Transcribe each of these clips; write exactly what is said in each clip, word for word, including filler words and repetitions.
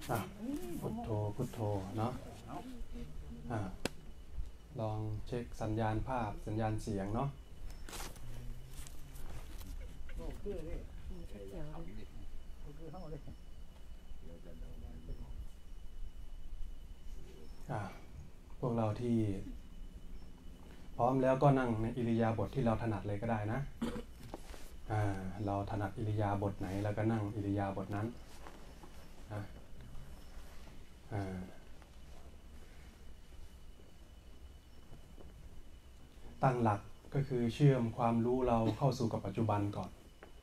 พุทโธพุทโธเนาะลองเช็คสัญญาณภาพสัญญาณเสียงเนาะพวกเราที่พร้อมแล้วก็นั่งในอิริยาบถที่เราถนัดเลยก็ได้นะเราถนัดอิริยาบถไหนแล้วก็นั่งอิริยาบถนั้นตั้งหลักก็คือเชื่อมความรู้เราเข้าสู่กับปัจจุบันก่อน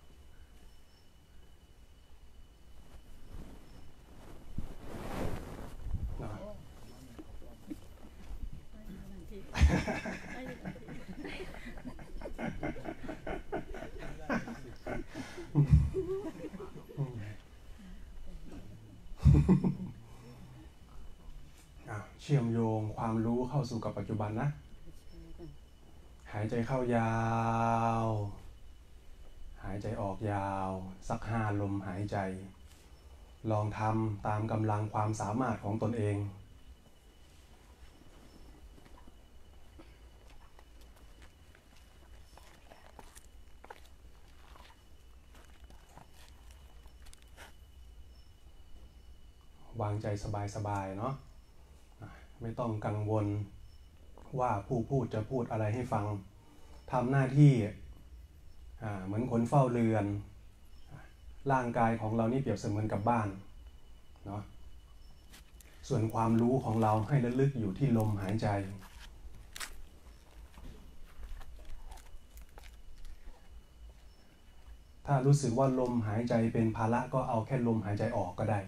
เชื่อมโยงความรู้เข้าสู่กับปัจจุบันนะหายใจเข้ายาวหายใจออกยาวสักห้าลมหายใจลองทำตามกำลังความสามารถของตนเองวางใจสบายๆเนาะไม่ต้องกังวลว่าผู้พูดจะพูดอะไรให้ฟังทำหน้าที่เหมือนคนเฝ้าเรือนร่างกายของเรานี่เปรียบเสมือนกับบ้านเนาะส่วนความรู้ของเราให้ระลึกอยู่ที่ลมหายใจถ้ารู้สึกว่าลมหายใจเป็นภาระก็เอาแค่ลมหายใจออกก็ได้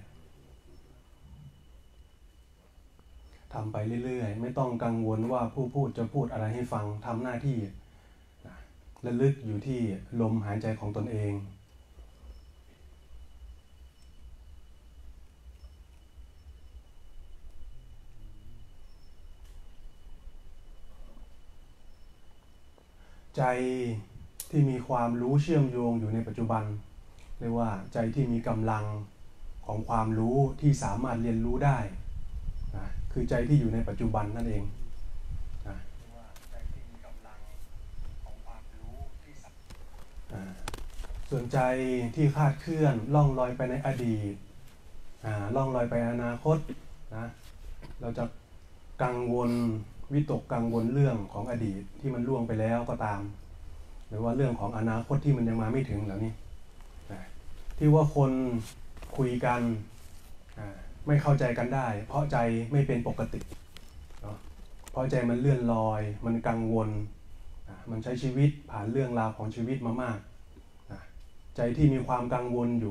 ทำไปเรื่อยๆไม่ต้องกังวลว่าผู้พูดจะพูดอะไรให้ฟังทำหน้าที่ระลึกอยู่ที่ลมหายใจของตนเองใจที่มีความรู้เชื่อมโยงอยู่ในปัจจุบันเรียกว่าใจที่มีกำลังของความรู้ที่สามารถเรียนรู้ได้นะคือใจที่อยู่ในปัจจุบันนั่นเองนะส่วนใจที่คลาดเคลื่อนล่องลอยไปในอดีตล่องลอยไปอนาคตนะเราจะกังวลวิตกกังวลเรื่องของอดีตที่มันล่วงไปแล้วก็ตามหรือว่าเรื่องของอนาคตที่มันยังมาไม่ถึงแล้วนี่ที่ว่าคนคุยกันไม่เข้าใจกันได้เพราะใจไม่เป็นปกติเนาะเพราะใจมันเลื่อนลอยมันกังวลมันใช้ชีวิตผ่านเรื่องราวของชีวิตมามากใจที่มีความกังวลอยู่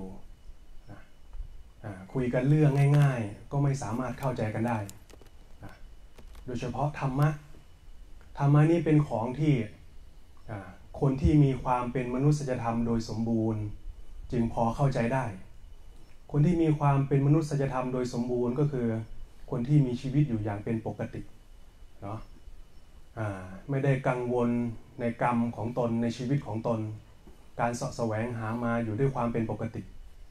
คุยกันเรื่องง่ายๆก็ไม่สามารถเข้าใจกันได้โดยเฉพาะธรรมะธรรมะนี่เป็นของที่คนที่มีความเป็นมนุษยธรรมโดยสมบูรณ์จึงพอเข้าใจได้คนที่มีความเป็นมนุษยธรรมโดยสมบูรณ์ก็คือคนที่มีชีวิตอยู่อย่างเป็นปกติเนาะไม่ได้กังวลในกรรมของตนในชีวิตของตนการเสาะแสวงหามาอยู่ด้วยความเป็นปกติ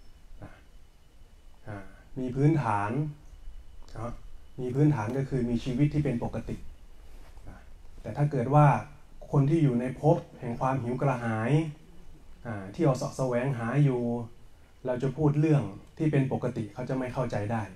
มีพื้นฐานเนาะมีพื้นฐานก็คือมีชีวิตที่เป็นปกติแต่ถ้าเกิดว่าคนที่อยู่ในภพแห่งความหิวกระหายที่เอาเสาะแสวงหาอยู่เราจะพูดเรื่องที่เป็นปกติเขาจะไม่เข้าใจได้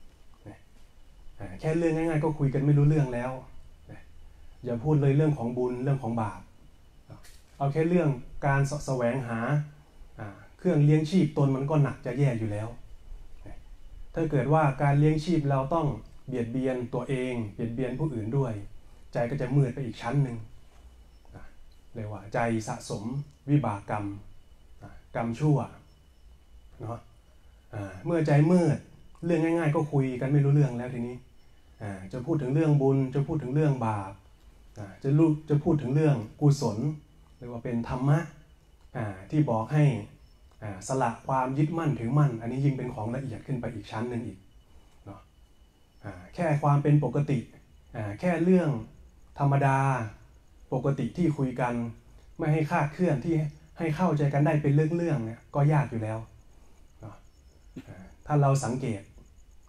แค่เรื่องง่ายๆก็คุยกันไม่รู้เรื่องแล้วอย่าพูดเลยเรื่องของบุญเรื่องของบาปเอาแค่เรื่องการเสาะแสวงหาเครื่องเลี้ยงชีพตนมันก็หนักจะแย่อยู่แล้วถ้าเกิดว่าการเลี้ยงชีพเราต้องเบียดเบียนตัวเองเบียดเบียนผู้อื่นด้วยใจก็จะมืดไปอีกชั้นหนึ่งเรียกว่าใจสะสมวิบากกรรมกรรมชั่วเนาะเมื่อใจมืดเรื่องง่ายๆก็คุยกันไม่รู้เรื่องแล้วทีนี้จะพูดถึงเรื่องบุญจะพูดถึงเรื่องบาปจะรู้จะพูดถึงเรื่องกุศลเรียกว่าเป็นธรรมะที่บอกให้สละความยึดมั่นถือมั่นอันนี้ยิ่งเป็นของละเอียดขึ้นไปอีกชั้นหนึ่งอีกเนาะแค่ความเป็นปกติแค่เรื่องธรรมดาปกติที่คุยกันไม่ให้คลาดเคลื่อนที่ให้เข้าใจกันได้เป็นเรื่องๆเนี่ยก็ยากอยู่แล้วเนาะถ้าเราสังเกต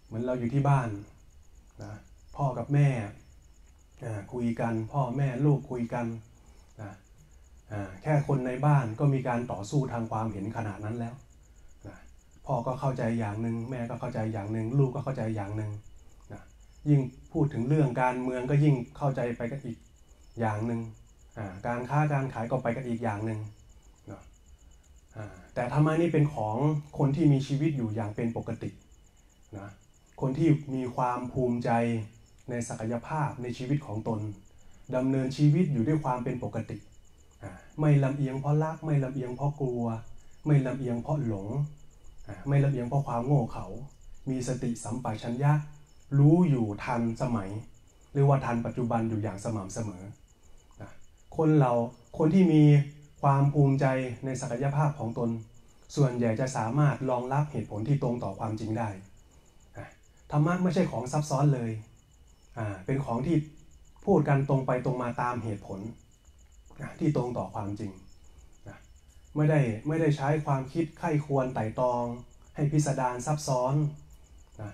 เหมือนเราอยู่ที่บ้านนะพ่อกับแม่คุยกันพ่อแม่ลูกคุยกันนะแค่คนในบ้านก็มีการต่อสู้ทางความเห็นขนาดนั้นแล้วนะพ่อก็เข้าใจอย่างหนึ่งแม่ก็เข้าใจอย่างหนึ่งลูกก็เข้าใจอย่างหนึ่งนะยิ่งพูดถึงเรื่องการเมืองก็ยิ่งเข้าใจไปกันอีกอย่างหนึ่งการค้าการขายก็ไปกันอีกอย่างหนึ่งนะแต่ธรรมะนี่เป็นของคนที่มีชีวิตอยู่อย่างเป็นปกตินะคนที่มีความภูมิใจในศักยภาพในชีวิตของตนดำเนินชีวิตอยู่ด้วยความเป็นปกติไม่ลำเอียงเพราะรักไม่ลำเอียงเพราะกลัวไม่ลำเอียงเพราะหลงไม่ลำเอียงเพราะความโง่เขลามีสติสัมปชัญญะรู้อยู่ทันสมัยหรือว่าทันปัจจุบันอยู่อย่างสม่ำเสมอคนเราคนที่มีความภูมิใจในศักยภาพของตนส่วนใหญ่จะสามารถรองรับเหตุผลที่ตรงต่อความจริงได้ธรรมะไม่ใช่ของซับซ้อนเลยเป็นของที่พูดกันตรงไปตรงมาตามเหตุผลที่ตรงต่อความจริงไม่ได้ไม่ได้ใช้ความคิดไข้ควรไต่ตรองให้พิสดารซับซ้อนนะ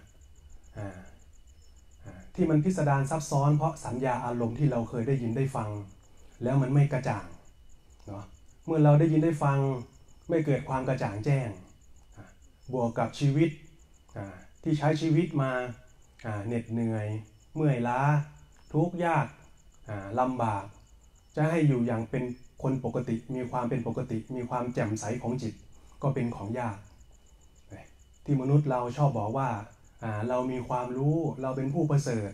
ที่มันพิสดารซับซ้อนเพราะสัญญาอารมณ์ที่เราเคยได้ยินได้ฟังแล้วมันไม่กระจ่างเนาะเมื่อเราได้ยินได้ฟังไม่เกิดความกระจ่างแจ้งบวกกับชีวิตที่ใช้ชีวิตมาเหน็ดเหนื่อยเมื่อยล้าทุกข์ยากลำบากจะให้อยู่อย่างเป็นคนปกติมีความเป็นปกติมีความแจ่มใสของจิตก็เป็นของยากที่มนุษย์เราชอบบอกว่าเรามีความรู้เราเป็นผู้ประเสริฐ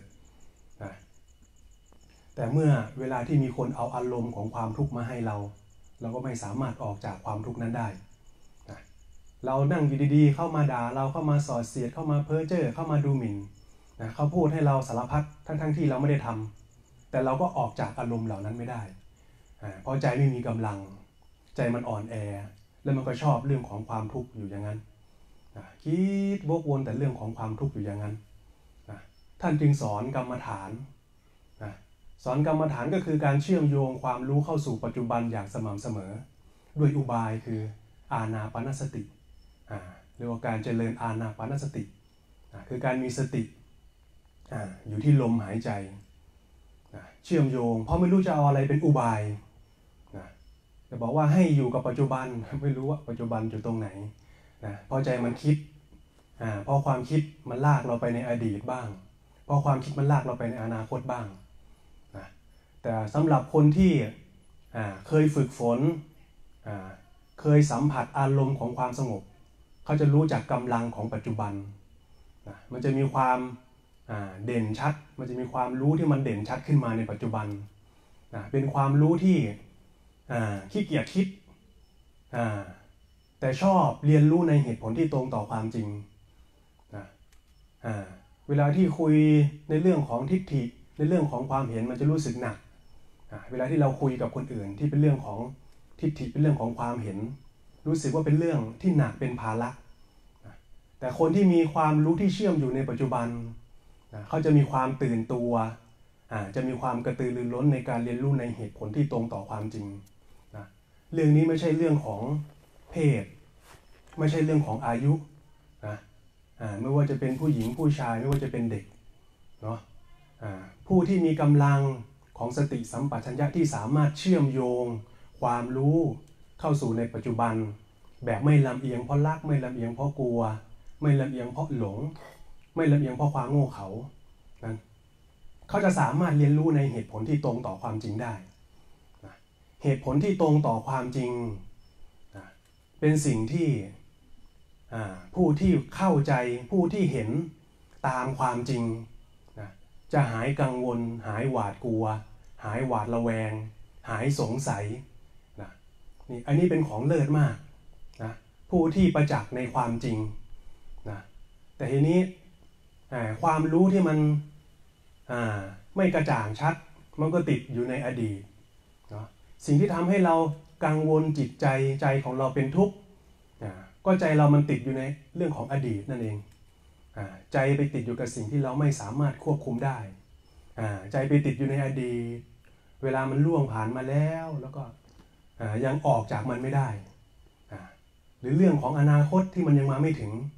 แต่เมื่อเวลาที่มีคนเอาอารมณ์ของความทุกข์มาให้เราเราก็ไม่สามารถออกจากความทุกข์นั้นได้เรานั่งอยู่ดีๆเข้ามาด่าเราเข้ามาส่อเสียดเข้ามาเพ้อเจ้อเข้ามาดูหมิ่นนะเขาพูดให้เราสารพัดทั้งๆที่เราไม่ได้ทำแต่เราก็ออกจากอารมณ์เหล่านั้นไม่ได้เพราะใจไม่มีกำลังใจมันอ่อนแอแล้วมันก็ชอบเรื่องของความทุกข์อยู่อย่างนั้นคิดวกวนแต่เรื่องของความทุกข์อยู่อย่างนั้นท่านจึงสอนกรรมฐานสอนกรรมฐานก็คือการเชื่อมโยงความรู้เข้าสู่ปัจจุบันอย่างสม่ำเสมอด้วยอุบายคืออานาปานสติหรือว่าการเจริญอานาปานสติคือการมีสติอยู่ที่ลมหายใจเชื่อมโยงเพราะไม่รู้จะเอาอะไรเป็นอุบายจะบอกว่าให้อยู่กับปัจจุบันไม่รู้ว่าปัจจุบันอยู่ตรงไหนนะเพราะใจมันคิดเพราะความคิดมันลากเราไปในอดีตบ้างเพราะความคิดมันลากเราไปในอนาคตบ้างนะแต่สำหรับคนที่เคยฝึกฝนเคยสัมผัสอารมณ์ของความสงบเขาจะรู้จักกำลังของปัจจุบันนะมันจะมีความเด่นชัดมันจะมีความรู้ที่มันเด่นชัดขึ้นมาในปัจจุบันนะเป็นความรู้ที่ขี้เกียจคิดแต่ชอบเรียนรู้ในเหตุผลที่ตรงต่อความจริงนะเวลาที่คุยในเรื่องของทิฏฐิในเรื่องของความเห็นมันจะรู้สึกหนักเวลาที่เราคุยกับคนอื่นที่เป็นเรื่องของทิฏฐิเป็นเรื่องของความเห็นรู้สึกว่าเป็นเรื่องที่หนักเป็นภาระแต่คนที่มีความรู้ที่เชื่อมอยู่ในปัจจุบันเขาจะมีความตื่นตัวจะมีความกระตือรือร้นในการเรียนรู้ในเหตุผลที่ตรงต่อความจริงนะเรื่องนี้ไม่ใช่เรื่องของเพศไม่ใช่เรื่องของอายุนะไม่ว่าจะเป็นผู้หญิงผู้ชายไม่ว่าจะเป็นเด็กเนาะผู้ที่มีกำลังของสติสัมปชัญญะที่สามารถเชื่อมโยงความรู้เข้าสู่ในปัจจุบันแบบไม่ลำเอียงเพราะรักไม่ลำเอียงเพราะกลัวไม่ลำเอียงเพราะหลงไม่ลำเอียงเพราะความโง่เขลานั้นเขาจะสามารถเรียนรู้ในเหตุผลที่ตรงต่อความจริงได้นะเหตุผลที่ตรงต่อความจริงนะเป็นสิ่งที่ผู้ที่เข้าใจผู้ที่เห็นตามความจริงนะจะหายกังวลหายหวาดกลัวหายหวาดระแวงหายสงสัยนะนี่อันนี้เป็นของเลิศมากนะผู้ที่ประจักษ์ในความจริงนะแต่ทีนี้ความรู้ที่มันไม่กระจ่างชัดมันก็ติดอยู่ในอดีตเนาะสิ่งที่ทำให้เรากังวลจิตใจใจของเราเป็นทุกข์ก็ใจเรามันติดอยู่ในเรื่องของอดีตนั่นเองใจไปติดอยู่กับสิ่งที่เราไม่สามารถควบคุมได้ใจไปติดอยู่ในอดีตเวลามันล่วงผ่านมาแล้วแล้วก็ยังออกจากมันไม่ได้หรือเรื่องของอนาคตที่มันยังมาไม่ถึง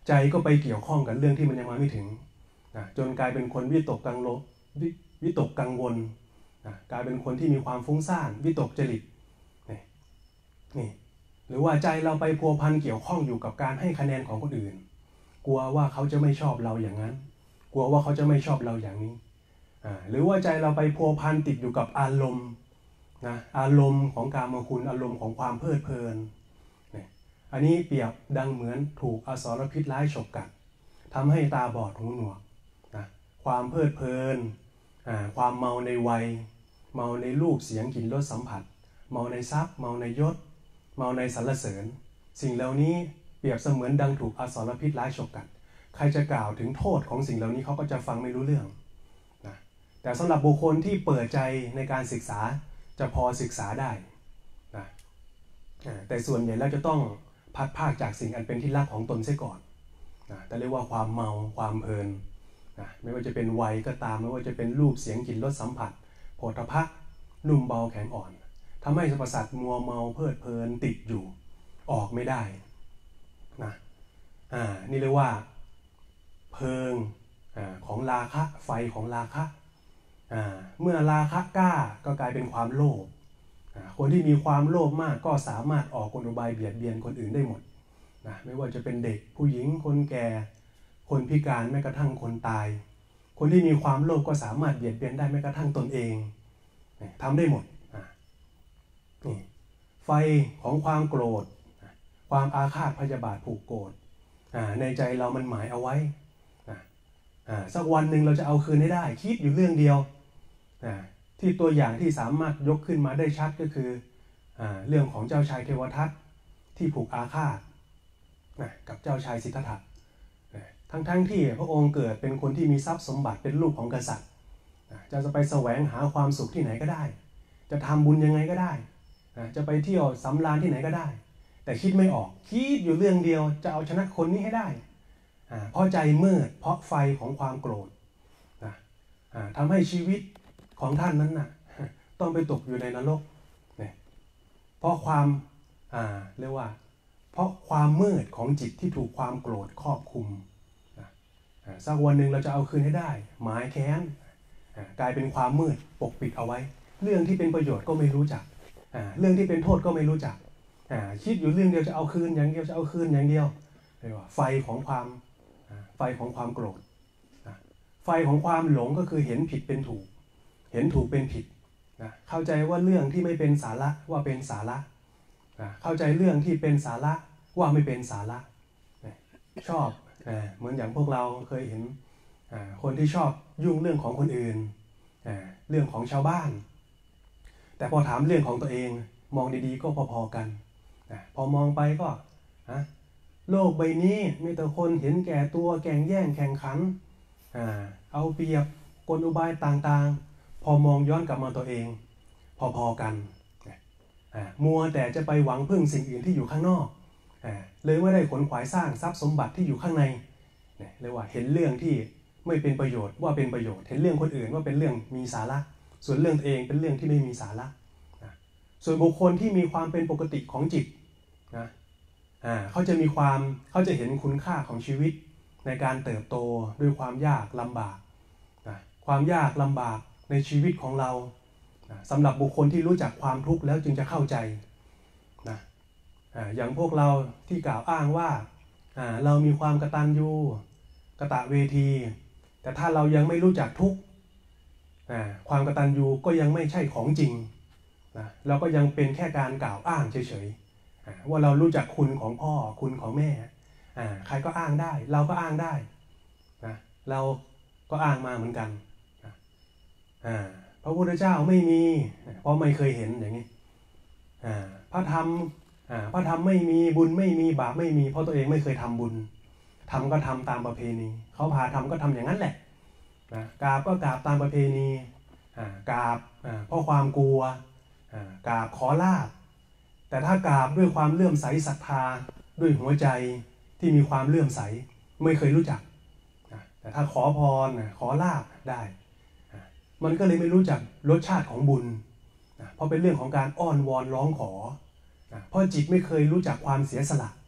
ใจก็ไปเกี่ยวข้องกับเรื่องที่มันยังมาไม่ถึงนะจนกลายเป็นคนวิตกกังวลวิวิตกกังวลนะกลายเป็นคนที่มีความฟุ้งซ่านวิตกจริตนี่นี่หรือว่าใจเราไปพัวพันเกี่ยวข้องอยู่กับการให้คะแนนของคนอื่นกลัวว่าเขาจะไม่ชอบเราอย่างนั้นกลัวว่าเขาจะไม่ชอบเราอย่างนี้อ่าหรือว่าใจเราไปพัวพันติดอยู่กับอารมณ์นะอารมณ์ของกามคุณอารมณ์ของความเพลิดเพลินนี่อันนี้เปรียบดังเหมือนถูกอสรพิษร้ายฉกกัดทำให้ตาบอดหูหนวกนะความเพลิดเพลินอ่าความเมาในวัยเมาในรูปเสียงกลิ่นรสสัมผัสเมาในทรัพย์เมาในยศเมาในสรรเสริญสิ่งเหล่านี้เปรียบเสมือนดังถูกอสรพิษร้ายฉกกัดใครจะกล่าวถึงโทษของสิ่งเหล่านี้เขาก็จะฟังไม่รู้เรื่องนะแต่สำหรับบุคคลที่เปิดใจในการศึกษาจะพอศึกษาได้นะแต่ส่วนใหญ่แล้วจะต้องพัดภาคจากสิ่งอันเป็นที่รักของตนเสียก่อนนะแต่เรียกว่าความเมาความเพลินนะไม่ว่าจะเป็นวัยก็ตามไม่ว่าจะเป็นรูปเสียงกลิ่นรสสัมผัสโผฏฐัพพะนุ่มเบาแข็งอ่อนทำให้สรรพสัตว์มัวเมาเพลิดเพลินติดอยู่ออกไม่ได้นะอ่านี่เรียกว่าเพลิงอ่าของราคะไฟของราคะอ่าเมื่อราคะกล้าก็กลายเป็นความโลภอ่าคนที่มีความโลภมากก็สามารถออกกลอุบายเบียดเบียนคนอื่นได้หมดนะไม่ว่าจะเป็นเด็กผู้หญิงคนแก่คนพิการแม้กระทั่งคนตายคนที่มีความโลภก็สามารถเบียดเบียนได้แม้กระทั่งตนเองทำได้หมดนี่ไฟของความโกรธความอาฆาตพยาบาทผูกโกรธในใจเรามันหมายเอาไว้สักวันหนึ่งเราจะเอาคืนให้ได้คิดอยู่เรื่องเดียวที่ตัวอย่างที่สามารถยกขึ้นมาได้ชัดก็คือเรื่องของเจ้าชายเทวทัตที่ผูกอาฆาตกับเจ้าชายสิทธัตถะทั้งๆ ท, ที่พระองค์เกิดเป็นคนที่มีทรัพย์สมบัติเป็นลูกของกษัตริย์จะจะไปแสวงหาความสุขที่ไหนก็ได้จะทำบุญยังไงก็ได้จะไปเที่ยวสำราญที่ไหนก็ได้แต่คิดไม่ออกคิดอยู่เรื่องเดียวจะเอาชนะคนนี้ให้ได้เพราะใจมืดเพราะไฟของความโกรธทำให้ชีวิตของท่านนั้นน่ะต้องไปตกอยู่ในนรกเพราะความเรียกว่าเพราะความมืดของจิตที่ถูกความโกรธครอบคลุมสักวันหนึ่งเราจะเอาคืนให้ได้หมายแค้นกลายเป็นความมืดปกปิดเอาไว้เรื่องที่เป็นประโยชน์ก็ไม่รู้จักเรื่องที่เป็นโทษก็ไม่รู้จักคิดอยู่เรื่องเดียวจะเอาคืนอย่างเดียวจะเอาคืนอย่างเดียวเรียกว่าไฟของความไฟของความโกรธไฟของความหลงก็คือเห็นผิดเป็นถูกเห็นถูกเป็นผิดเข้าใจว่าเรื่องที่ไม่เป็นสาระว่าเป็นสาระเข้าใจเรื่องที่เป็นสาระว่าไม่เป็นสาระชอบเหมือนอย่างพวกเราเคยเห็นคนที่ชอบยุ่งเรื่องของคนอื่นเรื่องของชาวบ้านแต่พอถามเรื่องของตัวเองมองดีๆก็พอๆกันพอมองไปก็โลกใบนี้มีแต่คนเห็นแก่ตัวแข่งแย่งแข่งขันเอาเปรียบกลอุบายต่างๆพอมองย้อนกลับมาตัวเองพอๆกันมัวแต่จะไปหวังพึ่งสิ่งอื่นที่อยู่ข้างนอกเลยไม่ได้ขนขวายสร้างทรัพย์สมบัติที่อยู่ข้างในเรียกว่าเห็นเรื่องที่ไม่เป็นประโยชน์ว่าเป็นประโยชน์เห็นเรื่องคนอื่นว่าเป็นเรื่องมีสาระส่วนเรื่องตัวเองเป็นเรื่องที่ไม่มีสาระส่วนบุคคลที่มีความเป็นปกติของจิตนะเขาจะมีความเขาจะเห็นคุณค่าของชีวิตในการเติบโตด้วยความยากลำบากนะความยากลำบากในชีวิตของเรานะสำหรับบุคคลที่รู้จักความทุกข์แล้วจึงจะเข้าใจนะอย่างพวกเราที่กล่าวอ้างว่าเรามีความกตัญญูกตเวทีแต่ถ้าเรายังไม่รู้จักทุกข์ความกตัญญูก็ยังไม่ใช่ของจริงนะเราก็ยังเป็นแค่การกล่าวอ้างเฉยๆว่าเรารู้จักคุณของพ่อคุณของแม่ใครก็อ้างได้เราก็อ้างได้นะเราก็อ้างมาเหมือนกันนะพระพุทธเจ้าไม่มีเพราะไม่เคยเห็นอย่างนี้พระธรรมพระธรรมไม่มีบุญไม่มีบาปไม่มีเพราะตัวเองไม่เคยทำบุญทำก็ทำตามประเพณีเขาพาทำก็ทำอย่างนั้นแหละนะกราบก็กราบตามประเพณีกราบเพราะความกลัวกราบขอลาภแต่ถ้ากราบด้วยความเลื่อมใสศรัทธาด้วยหัวใจที่มีความเลื่อมใสไม่เคยรู้จักแต่ถ้าขอพรขอลาภได้มันก็เลยไม่รู้จักรสชาติของบุญเพราะเป็นเรื่องของการอ้อนวอนร้องขอเพราะจิตไม่เคยรู้จักความเสียสละ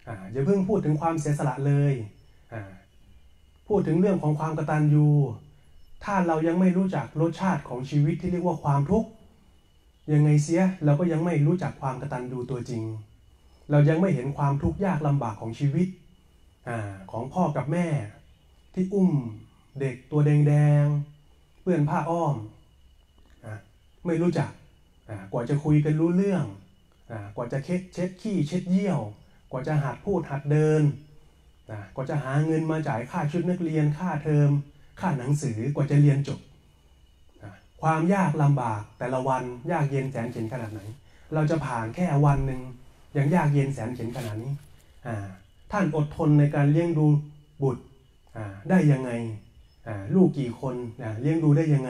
อ่าอย่าเพิ่งพูดถึงความเสียสละเลยอ่าพูดถึงเรื่องของความกตัญญูถ้าเรายังไม่รู้จักรสชาติของชีวิตที่เรียกว่าความทุกข์ยังไงเสียเราก็ยังไม่รู้จักความกตัญญูตัวจริงเรายังไม่เห็นความทุกข์ยากลำบากของชีวิตอ่าของพ่อกับแม่ที่อุ้มเด็กตัวแดงๆเปื้อนผ้าอ้อมอ่าไม่รู้จักอ่ากว่าจะคุยกันรู้เรื่องอ่ากว่าจะเช็ดเช็ดขี้เช็ดเยี่ยวกว่าจะหัดพูดหัดเดินอ่ากว่าจะหาเงินมาจ่ายค่าชุดนักเรียนค่าเทอมค่าหนังสือกว่าจะเรียนจบความยากลำบากแต่ละวันยากเย็นแสนเข็ญขนาดไหนเราจะผ่านแค่วันหนึ่งยังยากเย็นแสนเข็ญขนาดนี้ท่านอดทนในการเลี้ยงดูบุตรได้ยังไงลูกกี่คนเลี้ยงดูได้ยังไง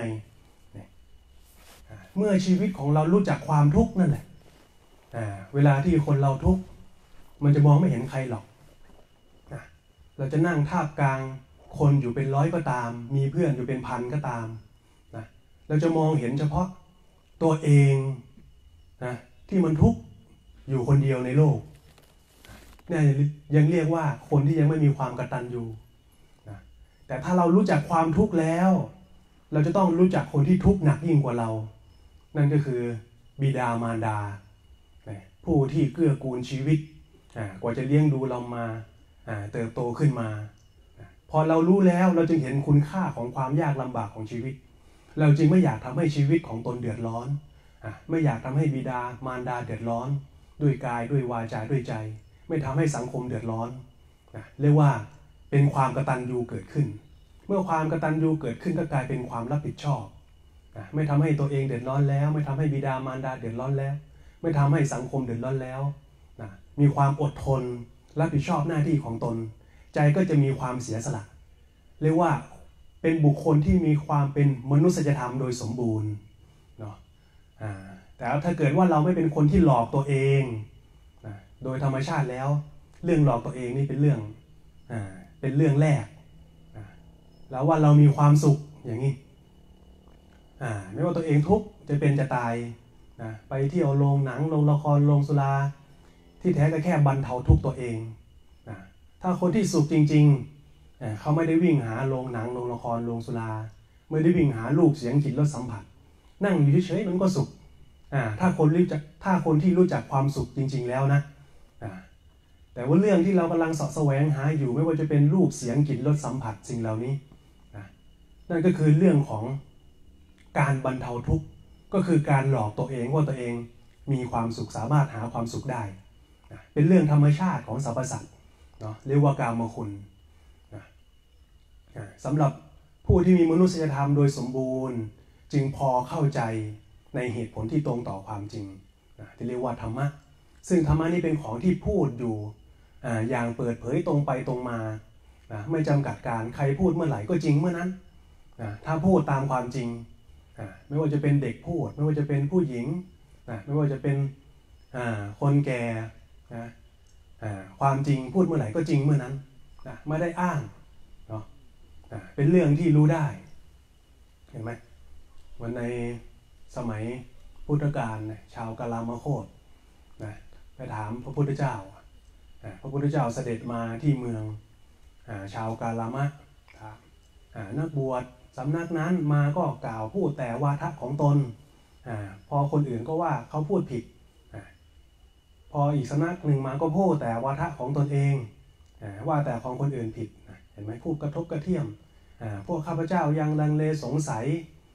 เมื่อชีวิตของเรารู้จักความทุกข์นั่นแหละเวลาที่คนเราทุกข์มันจะมองไม่เห็นใครหรอกเราจะนั่งทาบกลางคนอยู่เป็นร้อยก็ตามมีเพื่อนอยู่เป็นพันก็ตามนะเราจะมองเห็นเฉพาะตัวเองนะที่มันทุกข์อยู่คนเดียวในโลกนี่ยังเรียกว่าคนที่ยังไม่มีความกตัญญูนะแต่ถ้าเรารู้จักความทุกข์แล้วเราจะต้องรู้จักคนที่ทุกข์หนักยิ่งกว่าเรานั่นก็คือบิดามารดาผู้ที่เกื้อกูลชีวิตกว่าจะเลี้ยงดูเรามาเติบโตขึ้นมาพอเรารู้แล้วเราจึงเห็นคุณค่าของความยากลำบากของชีวิตเราจึงไม่อยากทำให้ชีวิตของตนเดือดร้อนไม่อยากทำให้บิดามารดาเดือดร้อนด้วยกายด้วยวาจาด้วยใจไม่ทำให้สังคมเดือดร้อนเรียกว่าเป็นความกตัญญูเกิดขึ้นเมื่อความกตัญญูเกิดขึ้นก็กลายเป็นความรับผิดชอบไม่ทำให้ตัวเองเดือดร้อนแล้วไม่ทำให้บิดามารดาเดือดร้อนแล้วไม่ทำให้สังคมเดือดร้อนแล้วมีความอดทนรับผิดชอบหน้าที่ของตนใจก็จะมีความเสียสละเรียกว่าเป็นบุคคลที่มีความเป็นมนุษยธรรมโดยสมบูรณ์เนาะแต่ถ้าเกิดว่าเราไม่เป็นคนที่หลอกตัวเองนะโดยธรรมชาติแล้วเรื่องหลอกตัวเองนี่เป็นเรื่องอ่าเป็นเรื่องแรกนะแล้วว่าเรามีความสุขอย่างนี้อ่าไม่ว่าตัวเองทุกข์จะเป็นจะตายนะไปเที่ยวโรงหนังโรงละครโรงสุราที่แท้ก็แค่บรรเทาทุกข์ตัวเองนะถ้าคนที่สุขจริงๆเขาไม่ได้วิ่งหาโรงหนังโรงละครโรงสุราไม่ได้วิ่งหารูปเสียงกลิ่นรสสัมผัสนั่งอยู่เฉยๆมันก็สุขถ้าคนรู้จักถ้าคนที่รู้จักความสุขจริงๆแล้วนะแต่ว่าเรื่องที่เรากำลังเสาะแสวงหาอยู่ไม่ว่าจะเป็นรูปเสียงกลิ่นรสสัมผัสสิ่งเหล่านี้นั่นก็คือเรื่องของการบรรเทาทุกข์ก็คือการหลอกตัวเองว่าตัวเองมีความสุขสามารถหาความสุขได้เป็นเรื่องธรรมชาติของสรรพสัตว์เนาะเรียกว่ากามคุณนะสำหรับผู้ที่มีมนุษยธรรมโดยสมบูรณ์จึงพอเข้าใจในเหตุผลที่ตรงต่อความจริงนะที่เรียกว่าธรรมะซึ่งธรรมะนี่เป็นของที่พูดอยู่ อ, อย่างเปิดเผยตรงไปตรงมานะไม่จำกัดการใครพูดเมื่อไหร่ก็จริงเมื่อนั้นนะถ้าพูดตามความจริงนะไม่ว่าจะเป็นเด็กพูดไม่ว่าจะเป็นผู้หญิงนะไม่ว่าจะเป็นคนแก่นะความจริงพูดเมื่อไหร่ก็จริงเมื่อนั้นนะไม่ได้อ้างเนาะเป็นเรื่องที่รู้ได้เห็นไหมวันในสมัยพุทธกาลชาวกาลามโคตนะไปถามพระพุทธเจ้าพระพุทธเจ้าเสด็จมาที่เมืองชาวกาลามะนักบวชสำนักนั้นมาก็กล่าวพูดแต่วาทะของตนพอคนอื่นก็ว่าเขาพูดผิดพออีกสำนักหนึ่งมาก็พูดแต่วาทะของตนเองว่าแต่ของคนอื่นผิดเห็นไหมพูดกระทบกระเทียมพวกข้าพเจ้ายังลังเลสงสัย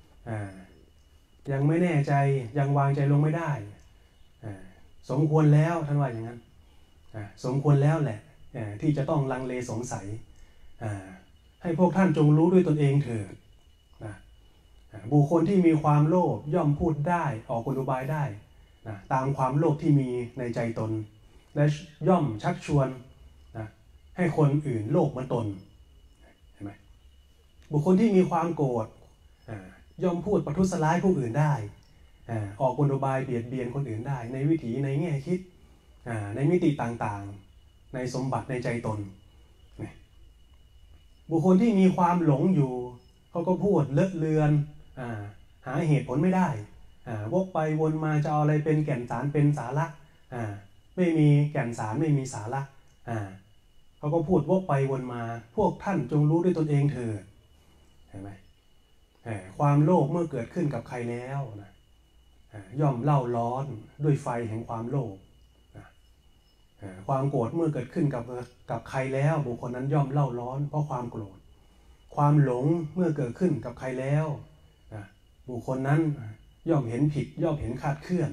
ยังไม่แน่ใจยังวางใจลงไม่ได้สมควรแล้วท่านว่าอย่างนั้นสมควรแล้วแหละที่จะต้องลังเลสงสัยให้พวกท่านจงรู้ด้วยตนเองเถิดบุคคลที่มีความโลภย่อมพูดได้ออกกลอุบายได้ตามความโลภที่มีในใจตนและย่อมชักชวนให้คนอื่นโลภเหมือนตนเห็นไหมบุคคลที่มีความโกรธย่อมพูดประทุษร้ายผู้อื่นได้ออกกลอุบายเบียดเบียนคนอื่นได้ในวิถีในแง่คิดในมิติต่างๆในสมบัติในใจตนบุคคลที่มีความหลงอยู่เขาก็พูดเลอะเลือนหาเหตุผลไม่ได้วกไปวนมาจะเอาอะไรเป็นแก่นสารเป็นสาระไม่มีแก่นสารไม่มีสาระอ่าเขาก็พูดวกไปวนมาพวกท่านจงรู้ด้วยตนเองเถิดเห็นไหมความโลภเมื่อเกิดขึ้นกับใครแล้วนะย่อมเล่าร้อนด้วยไฟแห่งความโลภความโกรธเมื่อเกิดขึ้นกับกับใครแล้วบุคคลนั้นย่อมเล่าร้อนเพราะความโกรธความหลงเมื่อเกิดขึ้นกับใครแล้วบุคคลนั้นย่อมเห็นผิดย่อมเห็นคาดเคลื่อน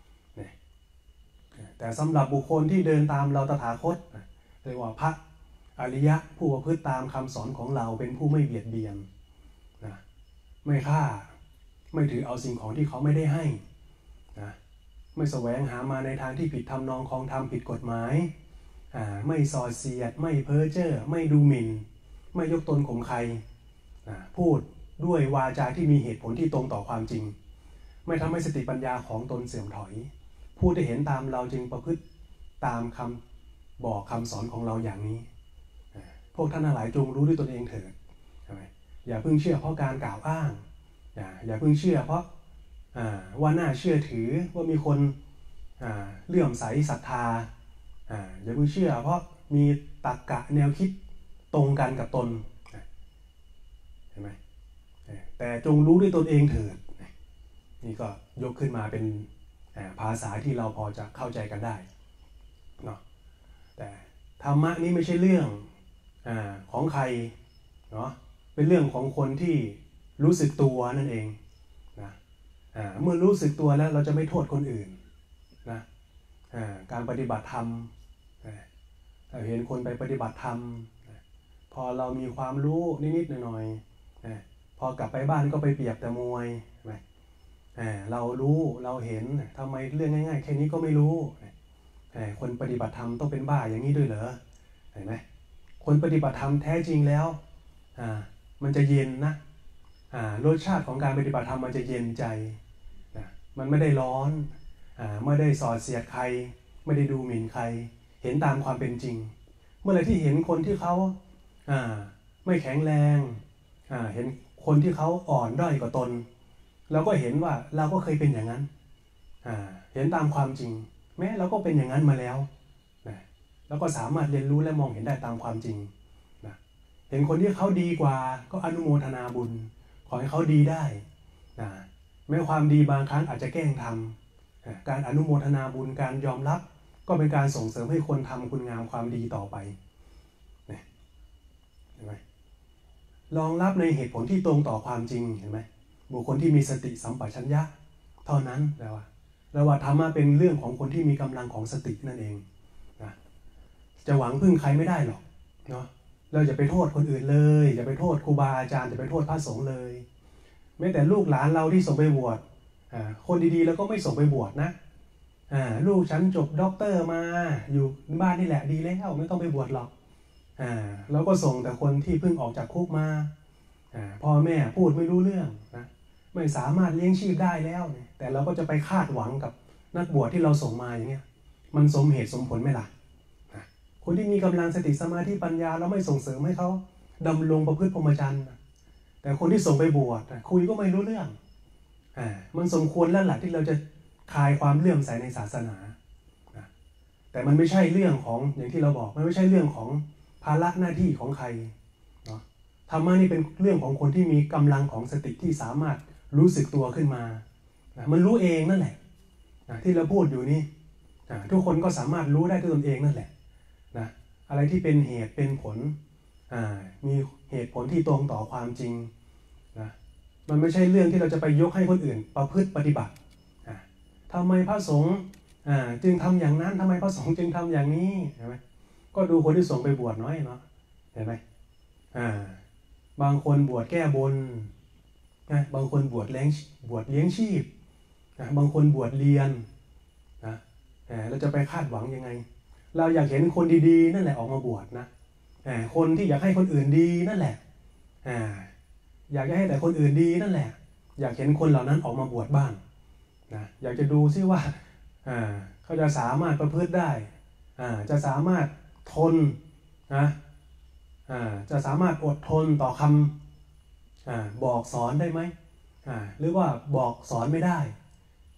แต่สำหรับบุคคลที่เดินตามเราตถาคตเรียกว่าพระอริยะผู้ประพฤติตามคำสอนของเราเป็นผู้ไม่เบียดเบียนนะไม่ฆ่าไม่ถือเอาสิ่งของที่เขาไม่ได้ให้นะไม่แสวงหามาในทางที่ผิดทำนองของธรรมผิดกฎหมายไม่ส่อเสียดไม่เพ้อเจ้อไม่ดูหมิ่นไม่ยกตนข่มใครนะพูดด้วยวาจาที่มีเหตุผลที่ตรงต่อความจริงไม่ทำให้สติปัญญาของตนเสื่อมถอยผู้ที่เห็นตามเราจึงประพฤติตามคำบอกคำสอนของเราอย่างนี้พวกท่านทั้งหลายจงรู้ด้วยตนเองเถิดอย่าเพิ่งเชื่อเพราะการกล่าวอ้างอย่าอย่าเพิ่งเชื่อเพราะว่าน่าเชื่อถือว่ามีคนเลื่อมใสศรัทธาอย่าเพิ่งเชื่อเพราะมีตรรกะแนวคิดตรงกันกับตนเห็นไหมแต่จงรู้ด้วยตนเองเถิดนี่ก็ยกขึ้นมาเป็นภาษาที่เราพอจะเข้าใจกันได้เนาะแต่ธรรมะนี้ไม่ใช่เรื่องอ่าของใครเนาะเป็นเรื่องของคนที่รู้สึกตัวนั่นเองนะอ่าเมื่อรู้สึกตัวแล้วเราจะไม่โทษคนอื่นนะอ่าการปฏิบัติธรรมเราเห็นคนไปปฏิบัติธรรมพอเรามีความรู้นิดๆหน่อยๆพอกลับไปบ้านก็ไปเปรียบแต่มวยเรารู้เราเห็นทำไมเรื่องง่ายๆแค่นี้ก็ไม่รู้คนปฏิบัติธรรมต้องเป็นบ้าอย่างนี้ด้วยเหรอเห็นไหมคนปฏิบัติธรรมแท้จริงแล้วมันจะเย็นนะรสชาติของการปฏิบัติธรรมมันจะเย็นใจมันไม่ได้ร้อนไม่ได้ส่อเสียดใครไม่ได้ดูหมิ่นใครเห็นตามความเป็นจริงเมื่อไรที่เห็นคนที่เขาไม่แข็งแรงเห็นคนที่เขาอ่อนด้อยกว่าตนเราก็เห็นว่าเราก็เคยเป็นอย่างนั้นเห็นตามความจริงแม้เราก็เป็นอย่างนั้นมาแล้วนะแล้วก็สามารถเรียนรู้และมองเห็นได้ตามความจริงนะเห็นคนที่เขาดีกว่าก็อนุโมทนาบุญขอให้เขาดีได้นะแม้ความดีบางครั้งอาจจะแกล้งทำนะการอนุโมทนาบุญการยอมรับก็เป็นการส่งเสริมให้คนทำคุณงามความดีต่อไปนะเห็นไหมรองรับในเหตุผลที่ตรงต่อความจริงเห็นไหมบุคคลที่มีสติสัมปชัญญะเท่านั้นแปลว่าแปลว่าธรรมะเป็นเรื่องของคนที่มีกำลังของสตินั่นเองนะจะหวังพึ่งใครไม่ได้หรอกเนาะเราอย่าไปโทษคนอื่นเลยอย่าไปโทษครูบาอาจารย์อย่าไปโทษพระสงฆ์เลยแม้แต่ลูกหลานเราที่ส่งไปบวชคนดีๆแล้วก็ไม่ส่งไปบวชนะลูกฉันจบด็อกเตอร์มาอยู่บ้านนี่แหละดีแล้วไม่ต้องไปบวชหรอกแล้วก็ส่งแต่คนที่เพิ่งออกจากคุกมาพ่อแม่พูดไม่รู้เรื่องนะไม่สามารถเลี้ยงชีพได้แล้วแต่เราก็จะไปคาดหวังกับนักบวชที่เราส่งมาอย่างเงี้ยมันสมเหตุสมผลไหมล่ะคนที่มีกำลังสติสมาธิปัญญาเราไม่ส่งเสริมให้เขาดำรงประพฤติพรหมจรรย์แต่คนที่ส่งไปบวชคุยก็ไม่รู้เรื่องมันสมควรแล้วแหละที่เราจะคลายความเลื่อมใสในศาสนาแต่มันไม่ใช่เรื่องของอย่างที่เราบอกมันไม่ใช่เรื่องของภาระหน้าที่ของใครธรรมะนี่เป็นเรื่องของคนที่มีกำลังของสติที่สามารถรู้สึกตัวขึ้นมานะมันรู้เองนั่นแหละนะที่เราพูดอยู่นี่นะทุกคนก็สามารถรู้ได้ด้วยตนเองนั่นแหละนะอะไรที่เป็นเหตุเป็นผลมีเหตุผลที่ตรงต่อความจริงนะมันไม่ใช่เรื่องที่เราจะไปยกให้คนอื่นประพฤติปฏิบัตินะทำไมพระสงฆ์จึงทำอย่างนั้นทำไมพระสงฆ์จึงทำอย่างนี้เห็นไหมก็ดูคนที่ส่งไปบวชน้อยเนาะเห็นไหมอ่าบางคนบวชแก้บนนะบางคนบวชเลี้ยงบวชเลี้ยงชีพนะบางคนบวชเรียนนะเราจะไปคาดหวังยังไงเราอยากเห็นคนดีๆนั่นแหละออกมาบวชนะคนที่อยากให้คนอื่นดีนั่นแหละอยากให้แต่คนอื่นดีนั่นแหละอยากเห็นคนเหล่านั้นออกมาบวชบ้างนะอยากจะดูซิว่าเขาจะสามารถประพฤติได้จะสามารถทนนะจะสามารถอดทนต่อคำบอกสอนได้ไหมหรือว่าบอกสอนไม่ได้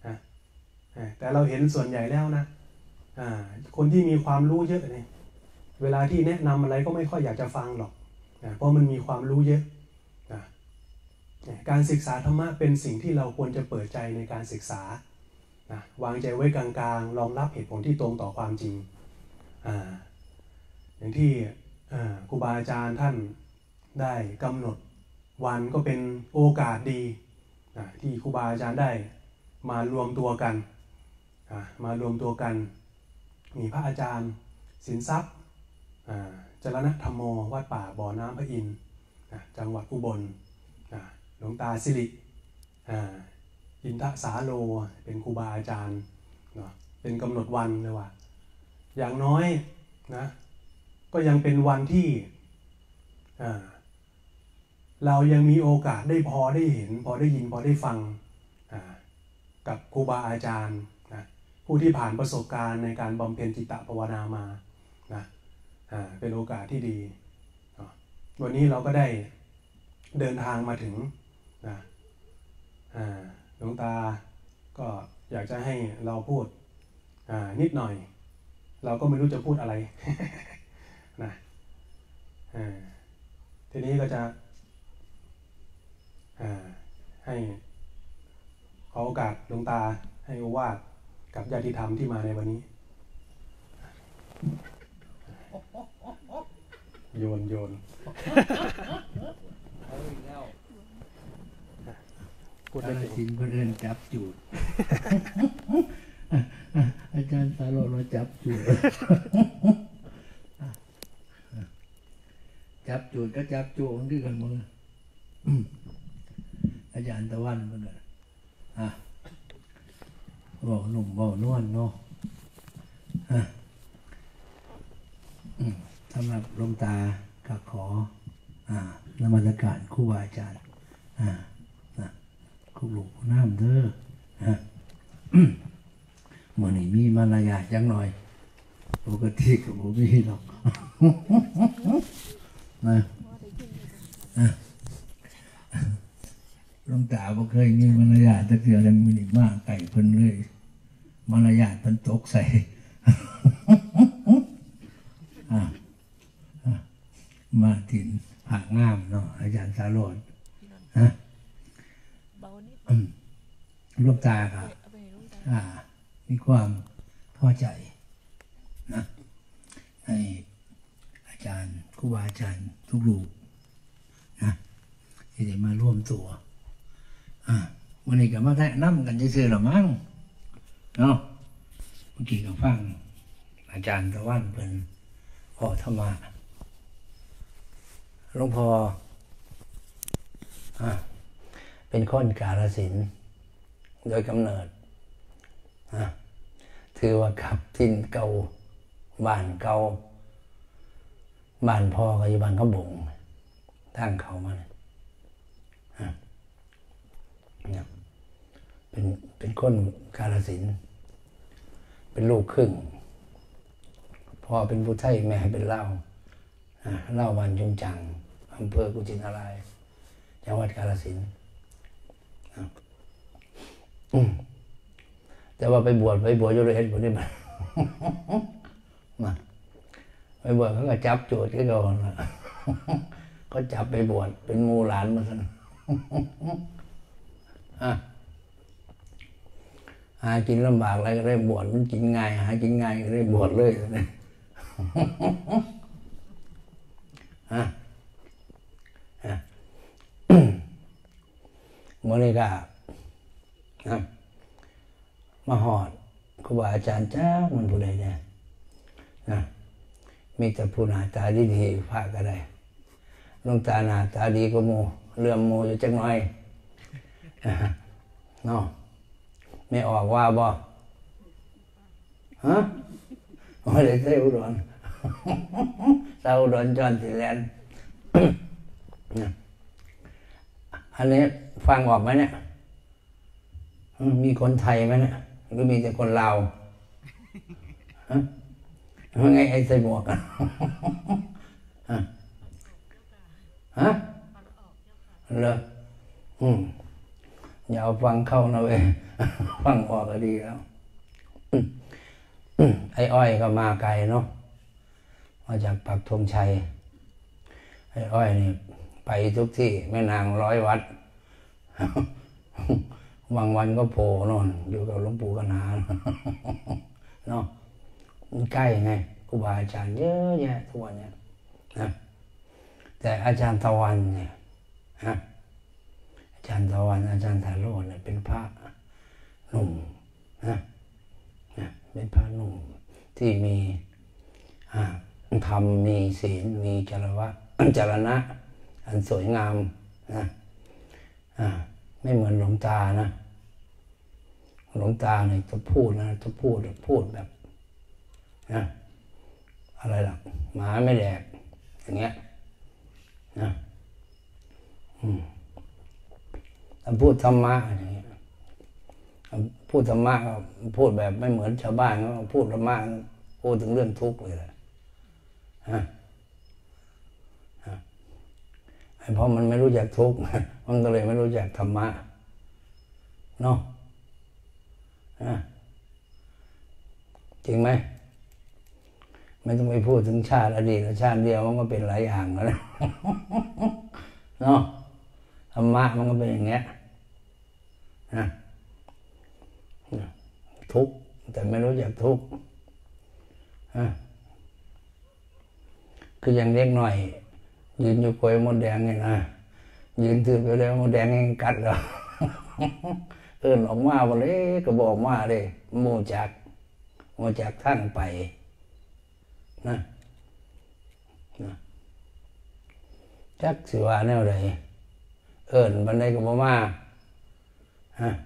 แต่เราเห็นส่วนใหญ่แล้วนะคนที่มีความรู้เยอะเนี่ยเวลาที่แนะนำอะไรก็ไม่ค่อยอยากจะฟังหรอกนะเพราะมันมีความรู้เยอะนะการศึกษาธรรมะเป็นสิ่งที่เราควรจะเปิดใจในการศึกษานะวางใจไว้กลางๆรองรับเหตุผลที่ตรงต่อความจริงอ่าอย่างที่ครูบาอาจารย์ท่านได้กำหนดวันก็เป็นโอกาสดีนะที่ครูบาอาจารย์ได้มารวมตัวกันมารวมตัวกันมีพระอาจารย์สินทรัพย์จรณธรรมโมวัดป่าบ่อน้ำพระอินทร์จังหวัดอุบลหลวงตาสิริอินทสาโลเป็นครูบาอาจารย์เนาะเป็นกำหนดวันเลยว่าอย่างน้อยนะก็ยังเป็นวันที่เรายังมีโอกาสได้พอได้เห็นพอได้ยินพอได้ฟังกับครูบาอาจารย์นะผู้ที่ผ่านประสบการณ์ในการบำเพ็ญจิตตภาวนามานะเป็นโอกาสที่ดีวันนี้เราก็ได้เดินทางมาถึงนะหลวงตาก็อยากจะให้เราพูดนิดหน่อยเราก็ไม่รู้จะพูดอะไร นะทีนี้ก็จะให้ขอโอกาสหลวงตาให้โอวาทกับญาติธรรมที่มาในวันนี้โยนโยนพูดได้จริงเพื่อนจับจูดอาจารย์สาโรจน์เราจับจูดจับจูดก็จับจูดที่กันมืออาจารย์ตะวันมันเลยอ่ะบอกหนุ่มบอกนวลเนาะสำหรับหลวงตาก็ขออ่านมัสการครูบาอาจารย์อ่านะครูหลวงน้ำเด้อฮะเมื่อนี้มีมารยาทจังหน่อยปกติก็บ่มีหรอกนะหลวงตาบ่เคยมีมารยาทแต่เดียวยังมีมากไก่เพิ่นเลยมารยาทเพิ่นตกใส่มาถิ่นผักงามเนาะอาจารย์สาโรจน์ฮะหลวงตาครับมีความพอใจนะให้อาจารย์ครูบาอาจารย์ทุกรูปนะที่ได้มาร่วมตัวอ่าวันนี้ก็มาแนะนำกันซื่อๆหรอมั้งเนาะเมื่อกี้ก็ฟังอาจารย์ตะวันเป็นพ่อธรรมะหลวงพ่ออ่าเป็นคนกาฬสินธุ์โดยกำเนิดอ่าถือว่ากับทินเก่าบ้านเก่าบ้านพ่อก็อยู่บ้านขบงทางเขามาเนี่ยเป็นเป็นคนกาฬสินธุ์เป็นลูกครึ่งพ่อเป็นผู้ไทยแม่เป็นเล่าเล่าบ้านจุงจังอำเภอกุชินารายจังหวัดกาฬสินธุ์แต่ว่าไปบวชไปบวชอยู่เลยเห็นผลนี่มันมาไปบวชเขาก็จับโจทย์ก็ก่อนก็จับไปบวชเป็นมูหลานมาสันหากินลำบากอะไรก็ได้บวชมันกินง่ายหากินง่ายก็ได้บวชเลยฮะฮะโมนิกานะมาหอดครูบาอาจารย์จ้ามันผู้ใดเนี่ยนะมีแต่ผู้หน้าตาดีๆพาก็ได้หลวงตาหน้าตาดีก็โมเลื่อมโมอยู่จังหน่อยเนาะไม่ออกว่าบ่ฮะไม่ได้ใส่อุดรใส่อุดรจอนสีแลนอันนี้ฟังออกไหมเนี่ยมีคนไทยไหมเนี่ยหรือมีแต่คนลาวฮะไงไอ้ใส่หมวกอ่ะฮะเหรออืมอย่าเอาฟังเข้านะเว้ยฟังออกก็ดีแล้วไอ้อ้อยก็มาไกลเนาะมาจากปักธงชัยไอ้อ้อยนี่ไปทุกที่แม่นางร้อยวัดบางวันก็โผล่นอนอยู่กับหลวงปู่กันหาเนาะมันใกล้ไงครูบาอาจารย์เยอะแยะทุกวันเนี่ยนะแต่อาจารย์ตะวันเนี่ยฮะอาจารย์ตะวันอาจารย์ไพโรจน์เนี่ยเป็นพระหนุ่มนะนะเป็นพระหนุ่มที่มีธรรมมีศีลมีจรวะจรณะอันสวยงามนะไม่เหมือนหลวงตานะหลวงตาเนี่ยจะพูดนะจะพูดพูดแบบนะอะไรล่ะหมาไม่แดกอย่างเงี้ยนะถ้าพูดธรรมะอย่างเงี้ยพูดธรรมะก็พูดแบบไม่เหมือนชาวบ้านก็พูดธรรมะพูดถึงเรื่องทุกข์เลยแหละฮะเพราะมันไม่รู้จักทุกข์มันก็เลยไม่รู้จักธรรมะเนาะจริงไหมไม่ต้องไปพูดถึงชาติอดีตชาติเดียวมันก็เป็นหลายอย่างแล้วเนาะธรรมะมันก็เป็นอย่างเงี้ยนะทุกข์แต่ไม่รู้จักทุกข์คืออย่างเล็กหน่อยยืนอยู่กลวยมดแดงนี่นะยืนถือไปแล้วมดแดงยังกัดเหรอเอิ้นออกมาบ่เลยก็บอกมาเลยโมจากโมจากท่านไปนะนะจักสิว่าแนวใดเอิ้นบันไดก็บ่มาฮะ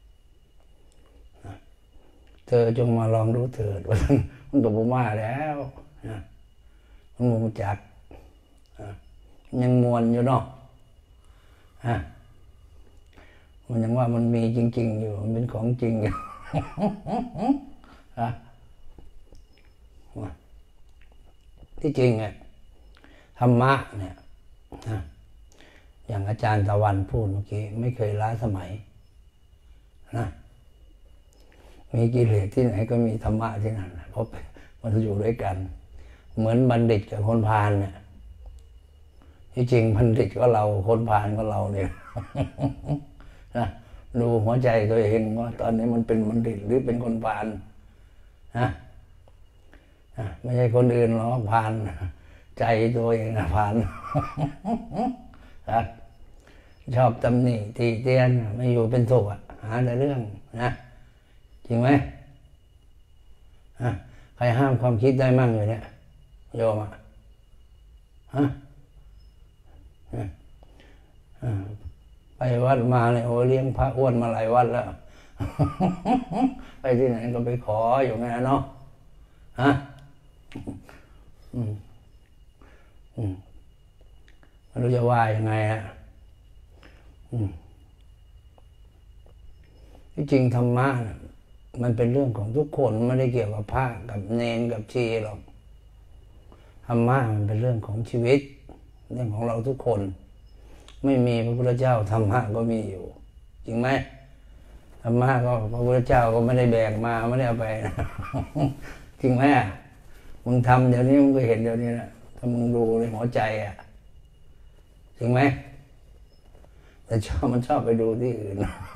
เธอจงมาลองดูเถิดว่ามันก็บ่มาแล้วนะมันโมจากยังมวนอยู่เนาะฮะมันยังว่ามันมีจริงๆอยู่มันเป็นของจริงอยู่ฮะที่จริงเนี่ยธรรมะเนี่ยอย่างอาจารย์ตะวันพูดเมื่อกี้ไม่เคยล้าสมัยนะมีกิเลสที่ไหนก็มีธรรมะที่นั่นเพราะมันอยู่ด้วยกันเหมือนบัณฑิตกับคนพาลเนี่ยที่จริงบัณฑิตก็เราคนพาลก็เราเนี่ยนะดูหัวใจตัวเองว่าตอนนี้มันเป็นบัณฑิตหรือเป็นคนพาลนะไม่ใช่คนอื่นหรอกพาลใจตัวเองนะพาลชอบตำหนิตีเตียนไม่อยู่เป็นสุขหาแต่เรื่องนะจริงไหมใครห้ามความคิดได้มั่งอยู่เนี่ยโยมอ่ะฮะไปวัดมาเลยโอ้เลี้ยงพระอ้วนมาหลายวัดแล้วไปที่ไหนก็ไปขออยู่ไงเนาะฮะอืมอืมไม่รู้จะว่ายังไงอ่ะอืมที่จริงธรรมะมันเป็นเรื่องของทุกคนไม่ได้เกี่ยวกับพระกับเนรกับชีหรอกธรรมะมันเป็นเรื่องของชีวิตเรื่องของเราทุกคนไม่มีพระพุทธเจ้าธรรมะก็มีอยู่จริงไหมธรรมะก็พระพุทธเจ้าก็ไม่ได้แบกมาไม่ได้เอาไปจริงไหมมึงทำเดี๋ยวนี้มึงก็เห็นเดี๋ยวนี้นะถ้ามึงดูในหัวใจอ่ะจริงไหมแต่ชอบมันชอบไปดูที่อื่น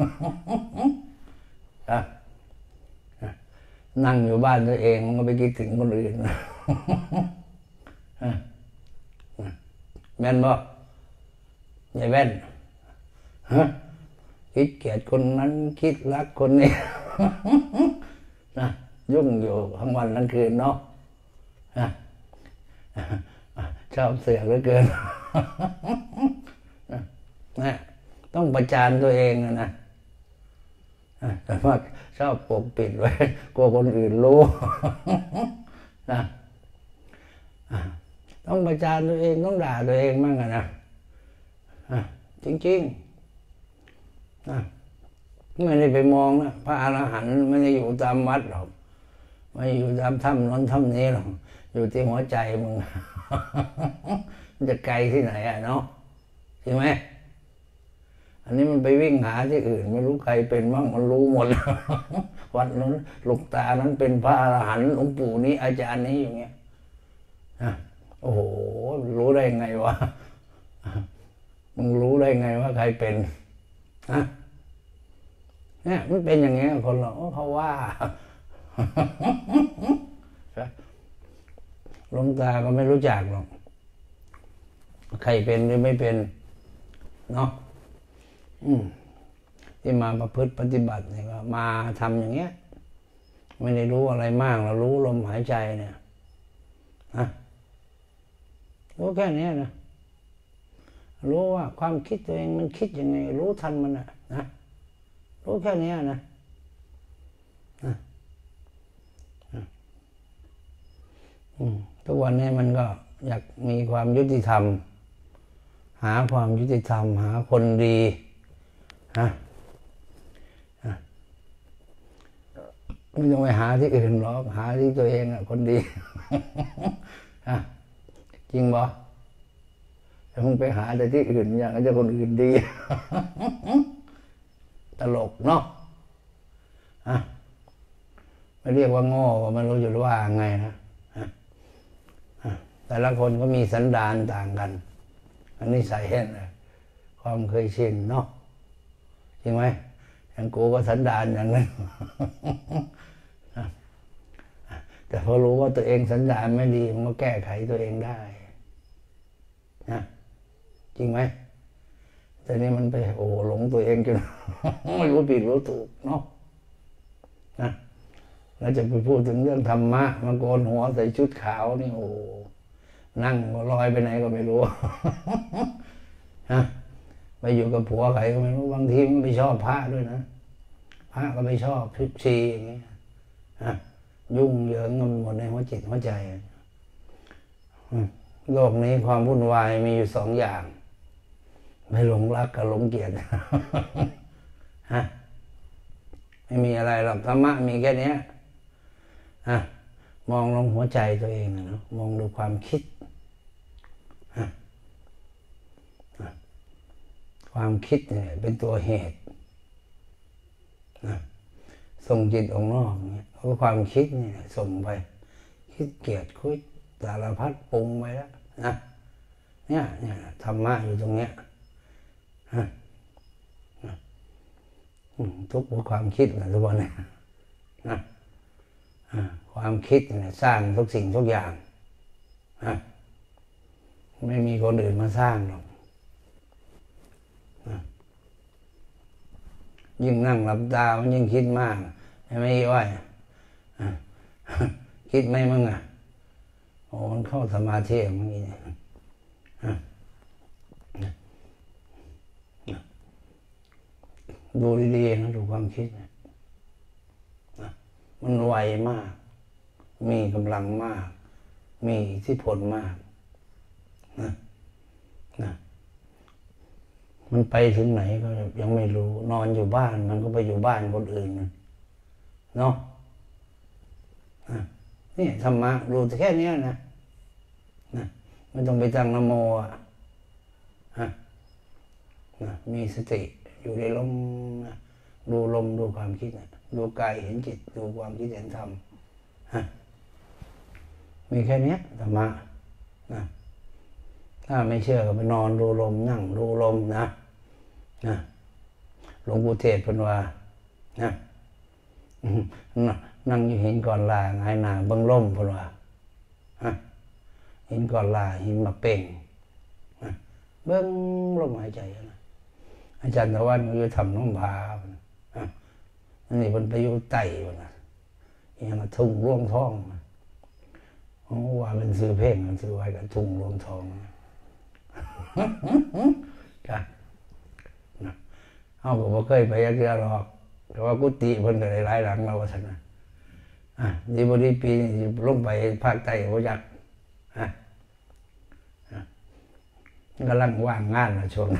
นั่งอยู่บ้านตัวเองมันก็ไปคิดถึงคนอื่นแม่นบ่ยายแว่นฮะคิดเกลียดคนนั้นคิดรักคนนี้นะยุ่งอยู่ทั้งวันทั้งคืนเนาะชอบเสือกเหลือเกินนะต้องประจานตัวเองนะแต่ว่าชอบปกปิดไว้กลัวคนอื่นรู้นะต้องประจานตัวเองต้องด่าตัวเองมั่งนะจริงๆนะไม่ได้ไปมองนะพระอรหันต์ไม่ได้อยู่ตามวัดหรอกไม่อยู่ตามถ้ำนั้นถ้ำนี้หรอกอยู่ที่หัวใจมึงมันจะไกลที่ไหนอ่ะเนาะใช่ไหมอันนี้มันไปวิ่งหาที่อื่นไม่รู้ใครเป็นบ้างมันรู้หมดวัดนั้นหลวงตานั้นเป็นพระอรหันต์หลวงปู่นี้อาจารย์นี้อย่างเงี้ยโอ้โหรู้ได้ไงวะมึงรู้ได้ไงว่าใครเป็นฮะเนี่ยมันเป็นอย่างเงี้ยคนเราเขาว่าหลวงตาก็ไม่รู้จักหรอกใครเป็นหรือไม่เป็นเนาะอืมที่มาประพฤติปฏิบัติเนี่ยก็มาทำอย่างเงี้ยไม่ได้รู้อะไรมากเรารู้ลมหายใจเนี่ยนะรู้แค่นี้นะรู้ว่าความคิดตัวเองมันคิดยังไงรู้ทันมันนะนะรู้แค่นี้นะนะทุกวันนี้มันก็อยากมีความยุติธรรมหาความยุติธรรมหาคนดีฮะไม่ต้องไปหาที่อื่นหรอกหาที่ตัวเองอ่ะคนดีฮะจริงบ่แต่มึงไปหาแต่ที่อื่นอย่างนั้นจะคนอื่นดีตลกเนาะฮะไม่เรียกว่าโง่ก็ไม่รู้จะว่าไงนะแต่ละคนก็มีสันดานต่างกันอันนี้ใส่เห็นเลยความเคยชินเนาะจริงไหมอย่างกูก็สันดานอย่างนั้นแต่พอรู้ว่าตัวเองสันดานไม่ดีมันก็แก้ไขตัวเองได้นะจริงไหมแต่นี่มันไปโอ้หลงตัวเองจนไม่รู้ผิดรู้ถูกเนาะนะแล้วจะไปพูดถึงเรื่องธรรมะมาโกนหัวใส่ชุดขาวนี่โอ้นั่งลอยไปไหนก็ไม่รู้ฮะไปอยู่กับผัวใครก็ไม่รู้บางทีมันไม่ชอบพระด้วยนะพระก็ไม่ชอบพิชีอย่างนี้ฮะยุ่งเหยิงกันหมดในหัวจิตหัวใจโลกนี้ความวุ่นวายมีอยู่สองอย่างไม่หลงรักกับหลงเกลียดฮะไม่มีอะไรหรอกธรรมะมีแค่นี้ฮะมองลงหัวใจตัวเองนะมองดูความคิดความคิดเนี่ยเป็นตัวเหตุนะส่งจิตออกนอกเนี่ยเพราะความคิดเนี่ยส่งไปคิดเกลียดคุยสารพัดปรุงไปแล้วนะเนี่ยเนี่ยธรรมะอยู่ตรงเนี้ยทุกข์เพราะความคิดนะทุกคนเนี่ยนะความคิดเนี่ยสร้างทุกสิ่งทุกอย่างนะไม่มีคนอื่นมาสร้างหรอกยิ่งนั่งหลับตามันยิ่งคิดมากไม่ย่อยคิดไหมมึงอ่ะโอ้มันเข้าสมาธิมึงนี่ดูดีๆนะดูความคิดนะมันไวมากมีกำลังมากมีอิทธิพลมากนะนะมันไปถึงไหนก็ยังไม่รู้นอนอยู่บ้านมันก็ไปอยู่บ้านคนอื่นเนาะนี่ธรรมะรู้แค่นี้นะนะไม่ต้องไปตั้งนะโมอ่ะนะมีสติอยู่ในลมนะดูลมดูความคิดนะดูกายเห็นจิตดูความคิดเห็นธรรมฮะมีแค่นี้ธรรมะนะถ้าไม่เชื่อก็ไปนอนดูลมนั่งดูลมนะนะหลวงปู่เทศเป็นว่านะนั่งอยู่หินก่อนลาหงายหน้าเบิ่งลมเป็นว่าหินก่อนลาหินมาเป่งนะเบิ่งลมหายใจนะอาจารย์ตะวันก็ทำน้องพาอันนี้มันไปอยู่ไต่นะอย่างนั้นทุ่งร่วงท้องโอ้ว่าเป็นซื้อเพ่งมันซื้อไว้กับทุ่งร่วงท้องกันเอาก็บ่เคยไปยักเรือหรอกแต่ว่ากุฏิเพิ่นก็ได้หลายหลังเราว่าซั่นนะอ่ะดีบ่ดีปีนี้ลงไปภาคใต้บ่จักอ่ะกำลังว่างงานนะช่วง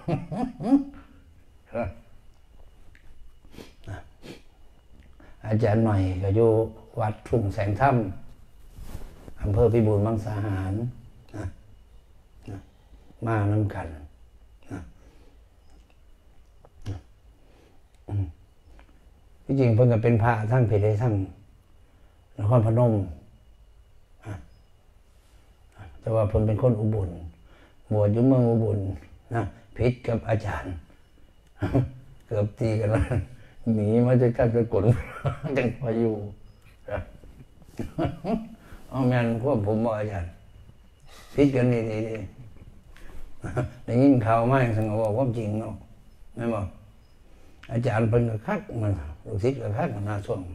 อาจารย์หน่อยก็อยู่วัดทุ่งแสงธรรมอำเภอพิบูลมังสาหารนะมาน้ำกันนะที่จริงเพิ่งก็เป็นพระทั้งเพศทั้งนครพนมแต่ว่าผมเป็นคนอุบลบวชอยู่เมืองอุบลนะพิษกับอาจารย์เกือบตีกันแล้วหนีมาจากการสกลจังพออยู่เอาแม่นพวกผมบอกอาจารย์พิษกันนี่ดีได้ยินข่าวมาสังบอกความจริงเนาะไม่บอกอาจารย์เป็นกระคักมันลูกศิษย์กระคักมันน่าส่ง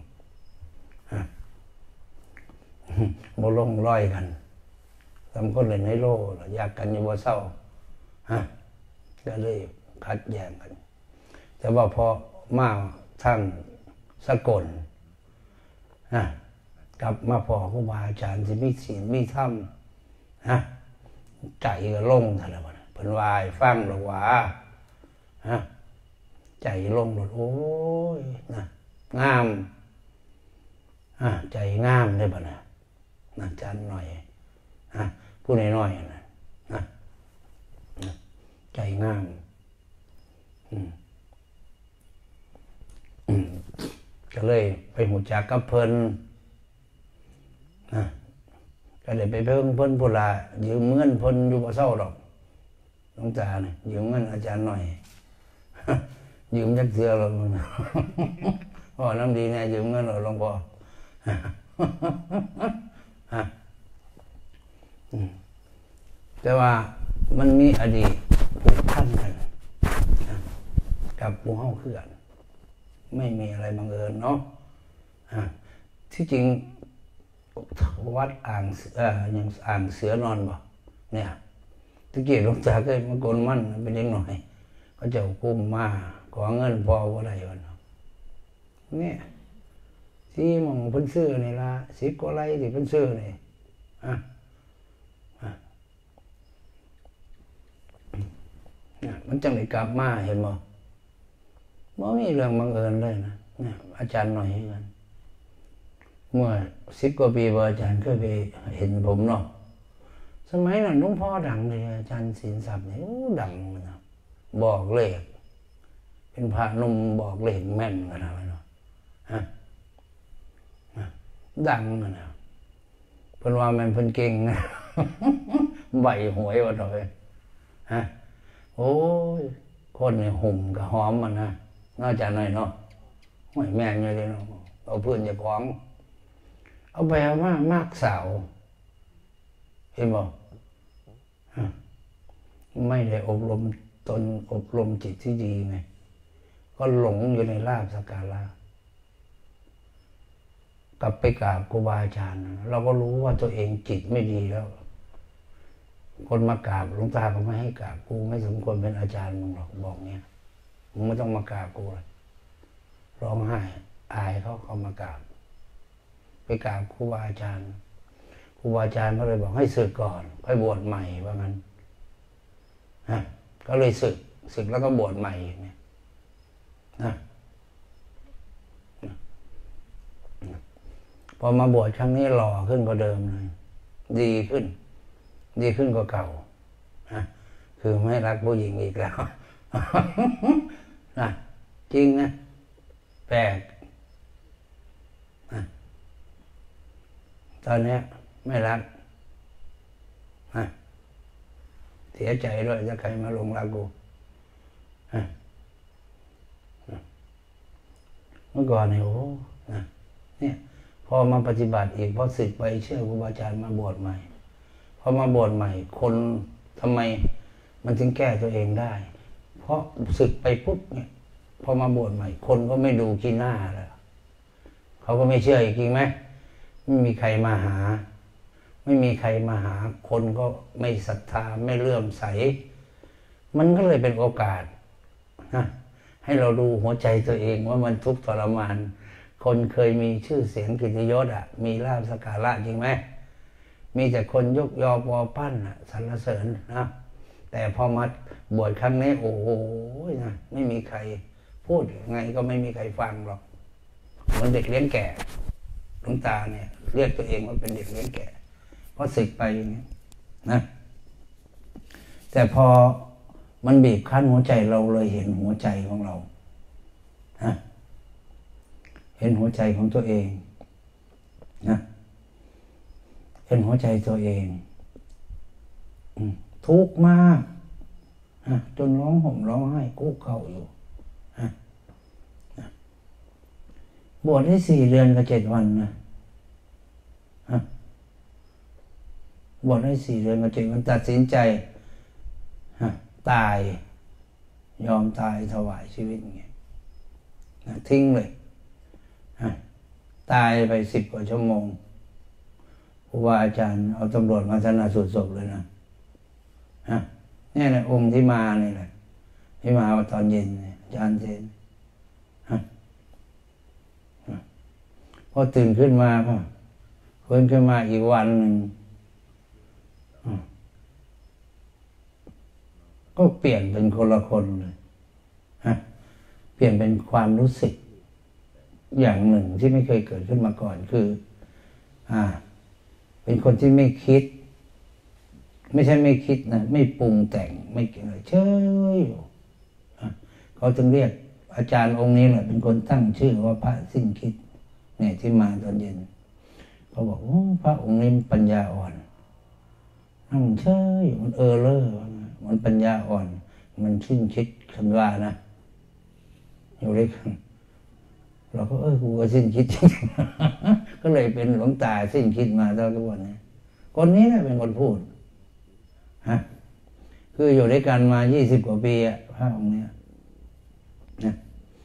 บ่ลงรอยกันทำคนเล่นไฮโลอยากกันอยู่บ่เศร้าฮะก็เลยขัดแย้งกันแต่ว่าพอมาท่านสกลฮะกลับมาพอครูบาอาจารย์ที่มีศีลมีธรรมฮะใจก็ลงท่านละวันเพิ่นวายฟังหรอกว่าฮะใจลงหมดโอ้ยนะงามฮะใจงามได้ป่ะนะนะอาจารย์หน่อยฮะผู้น้อยๆนะนะใจงามอืมอืมก็เลยไปหูจักกับเพิ่นนะก็เลยไปเพิ่งเพิ่นพุลายืมเงินเพิ่นอยู่บ่เศร้าดอกหลวงตาเนี่ยยืมเงินอาจารย์หน่อยยืมจักเทื่อแล้วมึงพ่อน้ำดีเนี่ยยืมเงินหลวงพ่อแต่ว่ามันมีอดีตผูกพันกันกับหมู่เฮาคือกันไม่มีอะไรบังเอิญเนาะที่จริงวัดอ่างเอ่อยังอ่างเสือนอนบ่เนี่ยตะกี้หลวงตาเคยมาโกนมั่นเป็นเด็กหน่อยเขาเจ้ากุ้มมาขอเงินพอบ่ได้วันเนี่ยที่มองเพิ่นซื้อนี่ล่ะสิบกว่าไร่ที่เพิ่นซื้อนี่อ่ะมันจังได้กลับมาเห็นบ่บ่มีเรื่องบังเอิญเลยนะเนี่ยอาจารย์หน่อยกันเมื่อสิบกว่าปีบ่อาจารย์เคยไปเห็นผมเนาะสมัยนั้นหลวงพ่อดังเลยอาจารย์ศิลป์ศัพท์นี่โอ้ดังนะบอกเลขเป็นพระนุ่มบอกเลขแม่นขนาดนั้นเนาะฮะดังนะเพิ่นว่ามันเพิ่นเก่งนะใบหวยว่าหน่อยฮะโอ้ยคนนี่หุ่มกับหอมมันนะน่าจะหน่อยเนาะหวยแม่นอยู่เลยเนาะเอาเพื่อนอย่าพ้องเอาไปเอามามากสาวเห็นบ่ไม่ได้อบรมตนอบรมจิตที่ดีไงก็หลงอยู่ในลาภสักการะกลับไปกราบครูบาอาจารย์เราก็รู้ว่าตัวเองจิตไม่ดีแล้วคนมากราบหลวงตาก็ไม่ให้กราบกูไม่สมควรเป็นอาจารย์มึงหรอกบอกเนี้ยมึงไม่ต้องมากราบกูเลยร้องไห้อายเขาเขามากราบไปกราบครูบาอาจารย์ครูบาอาจารย์ก็เลยบอกให้สึกก่อนค่อยบวชใหม่ว่างั้นฮะก็เลยสึกสึกแล้วก็บวชใหม่เนี่ยนะพอมาบวชครั้งนี้หล่อขึ้นกว่าเดิมเลยดีขึ้นดีขึ้นกว่าเก่านะคือไม่รักผู้หญิงอีกแล้วนะจริงนะแปลกนะตอนนี้ไม่รักนะเสียใจด้วยจะใครมาหลงรักกูนะเมื่อก่อนเนี่ยโอ้นะเนี่ยพอมาปฏิบัติอีกพอสึกไปเชื่อครูบาอาจารย์มาบวชใหม่พอมาบวชใหม่คนทำไมมันถึงแก้ตัวเองได้เพราะสึกไปปุ๊บเนี่ยพอมาบวชใหม่คนก็ไม่ดูขี้หน้าแล้วเขาก็ไม่เชื่ออีกจริงไหมไม่มีใครมาหาไม่มีใครมาหาคนก็ไม่ศรัทธาไม่เลื่อมใสมันก็เลยเป็นโอกาสนะให้เราดูหัวใจตัวเองว่ามันทุกข์ทรมานคนเคยมีชื่อเสียงกิตติยศอ่ะมีลาภสักการะจริงไหมมีแต่คนยกยอปอปั้นสรรเสริญนะแต่พอมาบวชครั้งนี้โอ้โหนะไม่มีใครพูดไงก็ไม่มีใครฟังหรอกเหมือนเด็กเลี้ยงแก่หลวงตาเนี่ยเรียกตัวเองว่าเป็นเด็กเลี้ยงแก่เพราะสึกไปอย่างนี้นะแต่พอมันบีบคั้นหัวใจเราเลยเห็นหัวใจของเรานะเห็นหัวใจของตัวเองนะเห็นหัวใจตัวเองทุกข์มากจนร้องห่มร้องไห้คุกเข่าอยู่บวชได้สี่เดือนกับเจ็ดวันนะบวชได้สี่เดือนกับเจ็ดวันตัดสินใจตายยอมตายถวายชีวิตอย่างเงี้ยทิ้งเลยตายไปสิบกว่าชั่วโมงครูบาอาจารย์เอาตำรวจมาชันสูตรศพเลยนะนี่แหละองค์ที่มานี่แหละที่มาตอนเย็นอาจารย์เจนพอตื่นขึ้นมาก็เพิ่นขึ้นมาอีกวันหนึ่งก็เปลี่ยนเป็นคนละคนเลยเปลี่ยนเป็นความรู้สึกอย่างหนึ่งที่ไม่เคยเกิดขึ้นมาก่อนคืออ่าเป็นคนที่ไม่คิดไม่ใช่ไม่คิดนะไม่ปรุงแต่งไม่อะไรเฉยอยู่เขาจึงเรียกอาจารย์องค์นี้แหละเป็นคนตั้งชื่อว่าพระสิ้นคิดเนี่ยที่มาตอนเย็นเขาบอกโอ้พระองค์นี้ปัญญาอ่อนนั่งเฉยอยู่มันเออเลอมันปัญญาอ่อนมันสิ้นคิดคำว่านะอยู่ด้วยกันเราก็เออกูก็สิ้นคิดจริงก็เลยเป็นหลวงตาสิ้นคิดมาเท่าทุกวันนี้คนนี้แหละเป็นคนพูดฮะคืออยู่ด้วยกันมายี่สิบกว่าปีอะพระองค์เนี้ยนะ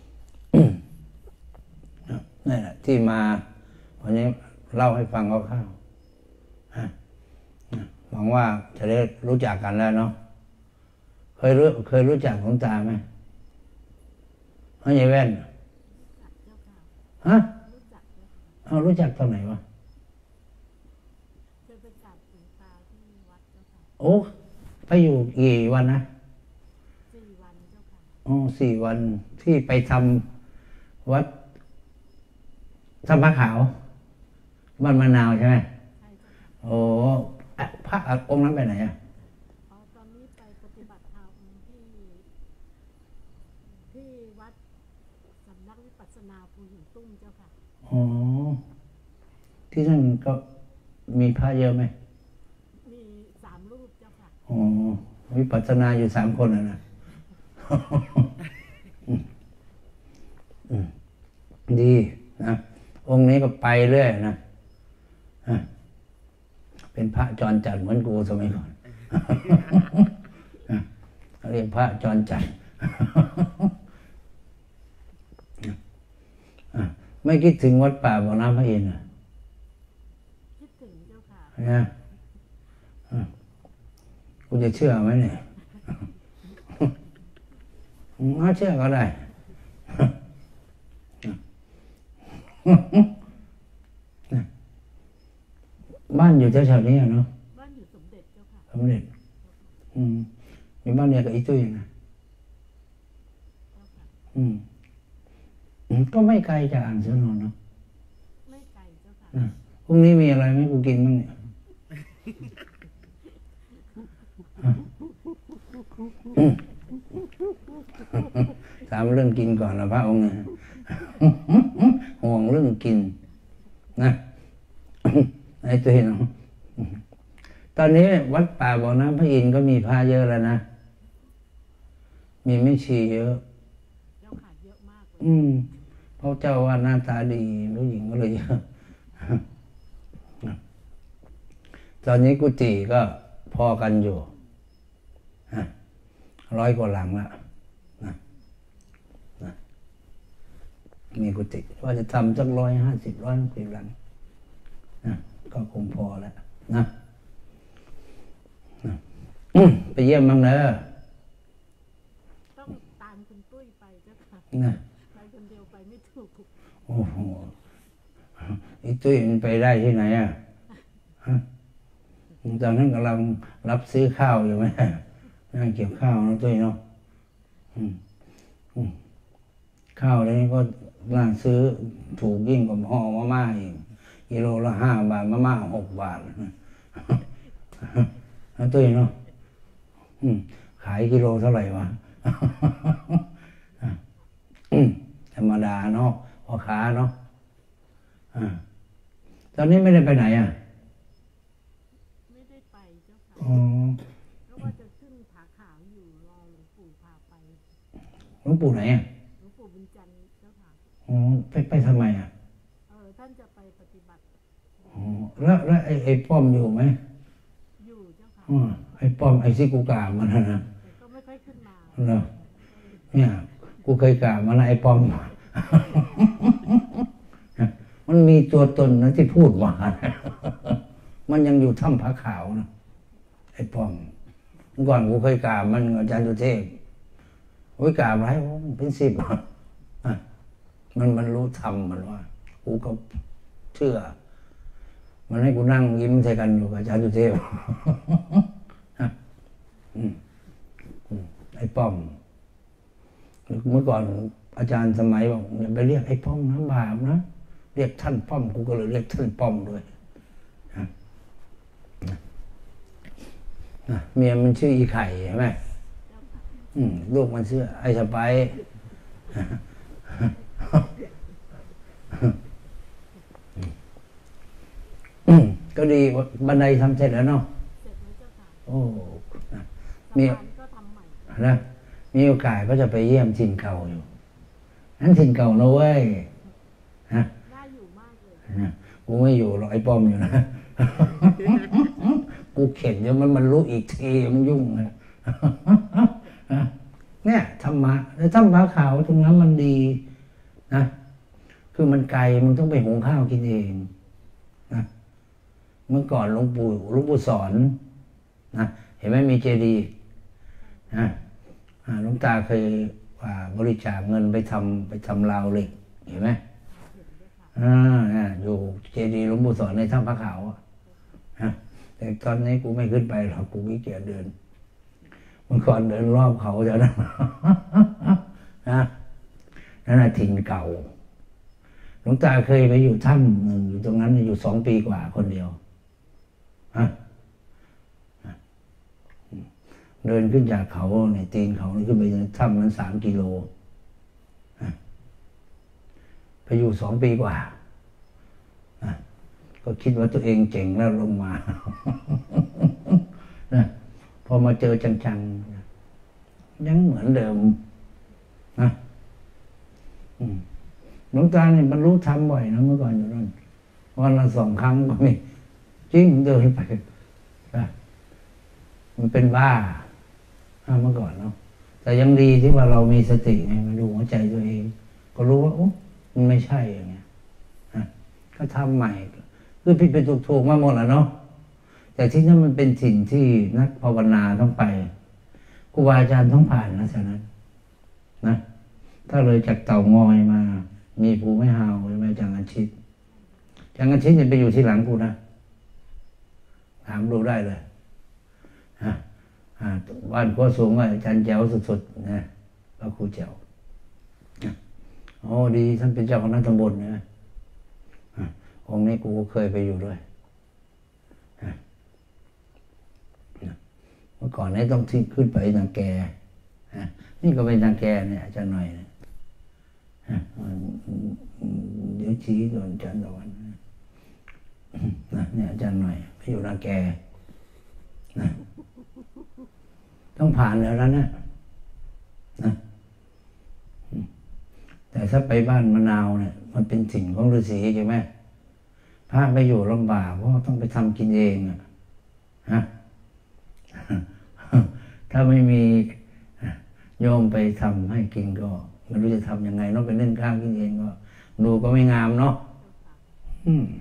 นั่นแหละที่มาวันนี้เล่าให้ฟังคร่าวๆฮะหวังว่าจะได้รู้จักกันแล้วเนาะเคยรู้เคยรู้จักหลวงตาไหมฮะยายแว่นฮะเอารู้จักตอนไหนวะเคยไปกราบหลวงตาที่วัดเจ้าค่ะโอ้ไปอยู่กี่วันนะสี่วันเจ้าค่ะอ๋อสี่วันที่ไปทำวัดธรรมขาวบ้านมะนาวใช่ไหมใช่ค่ะโอ้พระองค์นั้นไปไหนอ่ะอ๋อตอนนี้ไปปฏิบัติธรรมที่ที่วัดสำนักวิปัสสนาภูหินตุ้มเจ้าค่ะอ๋อที่นั่นก็มีพระเยอะไหมมีสามรูปเจ้าค่ะอ๋อวิปัสสนาอยู่สามคนนะนะดีนะองค์นี้ก็ไปเรื่อยนะเป็นพระจรจัดเหมือนกูสมัยก่อนเรียกพระจรจัดไม่คิดถึงวัดป่าบ่อน้ำพระอินทร์คิดถึงเจ้าค่ะนะกูจะเชื่อไหมเนี่ยถ้าเชื่อก็ได้บ้านอยู่แถวๆนี้เนาะบ้านอยู่สมเด็จเจ้าค่ะสมเด็จอืมมีบ้านเนี่ยกับอีตุ้ยนะอืมก็ไม่ไกลจากอ่างเสือนอนเนาะไม่ไกลเจ้าค่ะพรุ่งนี้มีอะไรไหมกูกินบ้างเนี่ยถามเรื่องกินก่อนนะพระองค์นะห่วงเรื่องกินนะไอ้ตัวเห็นตอนนี้วัดป่าบ่อน้ำพระอินทร์ก็มีพระเยอะแล้วนะมีแม่ชีเยอะเจ้าค่ะเยอะมากเลยอืมเพราะเจ้าว่าหน้าตาดีผู้หญิงก็เลยเยอะตอนนี้กุฏิก็พอกันอยู่ร้อยกว่าหลังแล้วนะนะมีกุฏิว่าจะทำสักร้อยห้าสิบร้อยสิบหลังนะก็คงพอแล้วนะไปเยี่ยมบ้างเนอะต้องตามคุณตุ้ยไปเจ้าค่ะนะไปคนเดียวไปไม่ถูกโอ้โหไอ้ตุ้ยมันไปได้ที่ไหนอ่ะตอนนั้นกำลังรับซื้อข้าวอยู่ไหมนั่งเก็บข้าวนะตุ้ยเนาะข้าวแล้วนี่ก็น่าซื้อถูกยิ่งกว่าห่อมาม่าอีกกิโลละห้าบาทมาม่าหกบาทนะตุ้ยเนาะขายกิโลเท่าไหร่วะธรรมดาเนาะพ่อค้าเนาะตอนนี้ไม่ได้ไปไหนอ่ะไม่ได้ไปเจ้าค่ะอ๋อวงปู่ไหนอ่ะหลวงปู่บุญจันทร์เจ้าค่ะอ๋อไปไปทำไมอ่ะเออท่านจะไปปฏิบัติอ๋อแล้วแล้วไอ้ไอ้ป้อมอยู่ไหมอยู่เจ้าค่ะอ๋อไอ้ป้อมไอ้ซิกูกราบมันนะแต่ก็ไม่ค่อยขึ้นมาเหรอเนี่ยกูเคยกราบมันนะไอ้ป้อมมันมีตัวตนนะที่พูดว่ามันยังอยู่ถ้ำผาขาวนะไอ้ป้อมเมื่อก่อนกูเคยกราบมันอาจารย์สุเทพโอ้ยกราบไว้เป็นสิบมันมันรู้ธรรมมันว่ากูก็เชื่อมันให้กูนั่งยิ้มใส่กันอยู่กับอาจารย์สุเทพไอ้ป้อมเมื่อก่อนอาจารย์สมัยบอกอย่าไปเรียกไอ้ป้อมนะบาปนะเรียกท่านป้อมกูก็เลยเรียกท่านป้อมด้วยเมียมันชื่ออีไข่ใช่ไหมลูกมันชื่อไอ้สไปก็ดีบันไดทำเสร็จแล้วเนาะเสร็จแล้วเจ้าค่ะโอ้มีก็ทำใหม่นะมีโอกาสก็จะไปเยี่ยมถิ่นเก่าอยู่นั้นถิ่นเก่านะเว้ยฮะน่าอยู่มากเลยนะกูไม่อยู่หรอกไอ้ป้อมอยู่นะกูเข็นเดี๋ยวมันมันรู้อีกทีมันยุ่งนะเนี่ยธรรมะแล้วถ้ำผาขาวตรงนั้นมันดีนะคือมันไกลมันต้องไปหุงข้าวกินเองนะเมื่อก่อนหลวงปู่หลวงปู่สอนนะเห็นไหมมีเจดีย์นะหลวงตาเคยว่าบริจาคเงินไปทำไปทำราวเหล็กเห็นไหมอ่าอยู่เจดีย์หลวงปู่สอนในถ้ำผาขาวอ่ะแต่ตอนนี้กูไม่ขึ้นไปหรอกกูขี้เกียจเดินเมื่อก่อนเดินรอบเขาจะนะนะนั่นน่ะถิ่นเก่าหลวงตาเคยไปอยู่ถ้ำหนึ่งอยู่ตรงนั้นอยู่สองปีกว่าคนเดียวฮะเดินขึ้นจากเขาในตีนเขาขึ้นไปถ้ำนั้นสามกิโลไปอยู่สองปีกว่าก็คิดว่าตัวเองเจ๋งแล้วลงมานะพอมาเจอจังๆยังเหมือนเดิมนะหลวงตาเนี่ยบรรลุธรรมบ่อยนะเมื่อก่อนอยู่นั่นวันละสองครั้งก็มีจริงเดินไปนะมันเป็นบ้าเมื่อก่อนเนาะแต่ยังดีที่ว่าเรามีสติไงมาดูหัวใจตัวเองก็รู้ว่าโอ้มันไม่ใช่อย่างเงี้ยก็ทำใหม่คือผิดเป็นถูกๆมาหมดแล้วเนาะแต่ที่นั่นมันเป็นถิ่นที่นักภาวนาต้องไปครูบาอาจารย์ต้องผ่านนะฉะนั้นนะถ้าเลยจากเต่างอยมามีภูไม่หาวใช่ไหมจังอาชิตจังอาชิตจะไปอยู่ที่หลังกูนะถามดูได้เลยฮะบ้านก็สูงว่าอาจารย์แจ๋วสุดๆนะพระครูแจ๋วโอ้ดีท่านเป็นเจ้าคณะตำบลนะองค์นี้กูก็เคยไปอยู่ด้วยเมื่อก่อนนี้ต้องที่ขึ้นไปนางแกนี่ก็เป็นนางแกเนี่ยอาจารย์หน่อยนะเดี๋ยวชี้โดนอาจารย์ตะวันนะเนี่ยอาจารย์หน่อยไปอยู่นางแกนะต้องผ่านแล้วนะนะแต่ถ้าไปบ้านมะนาวเนี่ยมันเป็นสิ่งของฤาษีใช่ไหมพระไปอยู่ลำบากเพราะต้องไปทำกินเองอะฮะถ้าไม่มีโยมไปทำให้กินก็ไม่รู้จะทำยังไงเนาะไปเล่นข้างกินเองก็ดูก็ไม่งามเนาะอืม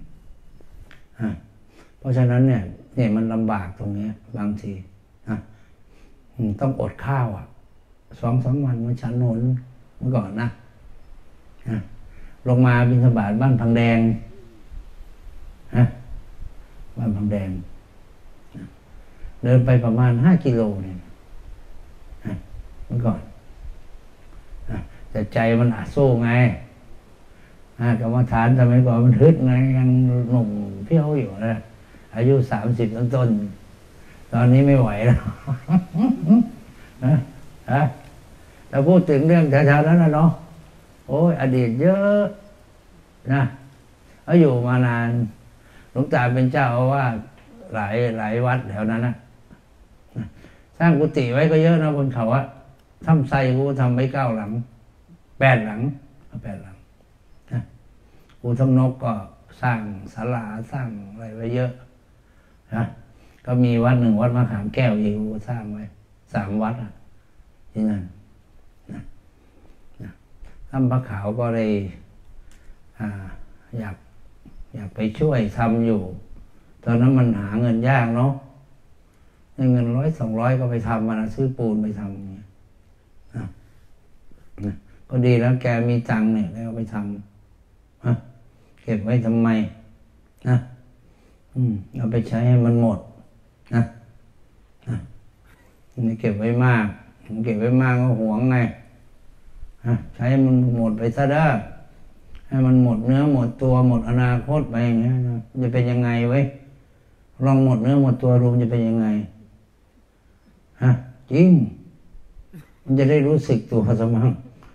เพราะฉะนั้นเนี่ยเนี่ยมันลำบากตรงนี้บางทีนะต้องอดข้าวอ่ะสองสามวันมันฉันนนเมื่อก่อนนะลงมาบิณฑบาตบ้านพังแดงฮะบ้านพังแดงเดินไปประมาณห้ากิโลเนี่ยเมื่อก่อนแต่ใจมันอาโซ่ไงกรรมฐานสมัยก่อนมันฮึดไงยังหนุ่มเพี้ยวอยู่นะอายุสามสิบต้นตอนนี้ไม่ไหวแล้วนะฮะเราพูดถึงเรื่องแถวๆนั้นนะเนาะโอ้ยอดีตเยอะนะเขาอยู่มานานหลวงตาเป็นเจ้าอาวาสหลายหลายวัดแถวนั้นนะสร้างกุฏิไว้ก็เยอะนะบนเขาอะทำไส้กูทำไว้เก้าหลังแปดหลังแปดหลังนะกูทำนกก็สร้างศาลาสร้างอะไรไว้เยอะนะก็มีวัดหนึ่งวัดมะขามแก้วอีกกูสร้างไว้สามวัดอ่ะที่นั่นนะนะทำพระขาวก็เลยอ่าอยากอยากไปช่วยทำอยู่ตอนนั้นมันหาเงินยากเนาะเงินร้อยสองร้อยก็ไปทำมันซื้อปูนไปทำอย่างเงี้ยนะนะก็ดีแล้วแกมีตังค์เนี่ยแล้วไปทำนะเก็บไว้ทำไมนะอืมเอาไปใช้ให้มันหมดนะนะนี่เก็บไว้มากเก็บไว้มากก็หวงไงนะใช้มันหมดไปซะเด้อให้มันหมดเนื้อหมดตัวหมดอนาคตไปอย่างเงี้ยนะจะเป็นยังไงไว้ลองหมดเนื้อหมดตัวรู้จะเป็นยังไงฮะจริงมันจะได้รู้สึกตัวสมั่ง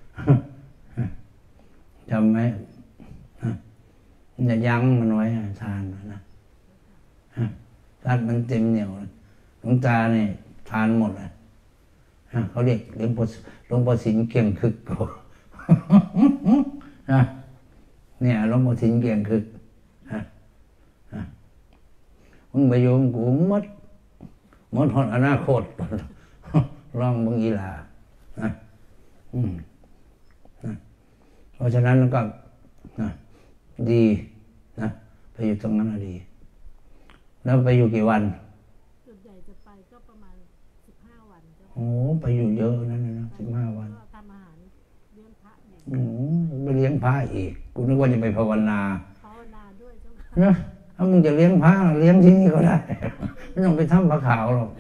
จำไหมจะยั้งมันไว้ทานนะรัดมันเต็มเหนียวหลวงตาเนี่ยทานหมดเลยเขาเรียกหลวงพ่อหลวงพ่อสินเกี่ยงคึกกูนะเนี่ยหลวงพ่อสินเกี่ยงคึกมึงไปโยมกูมัดหมดหดอนาคตร้องมึงอีหลานะอืมนะเพราะฉะนั้นก็นะดีนะไปอยู่ตรงนั้นดีแล้วไปอยู่กี่วันส่วนใหญ่จะไปก็ประมาณสิบห้าวันโอ้ไปอยู่เยอะนั่นนะสิบห้าวันก็ทำอาหารเลี้ยงพระอยู่โอ้ไปเลี้ยงพระอีกกูนึกว่าจะไปภาวนาภาวนาด้วยเจ้าค่ะถ้ามึงจะเลี้ยงพระเลี้ยงที่นี่ก็ได้ไม่ต้องไปทำพระขาวหรอก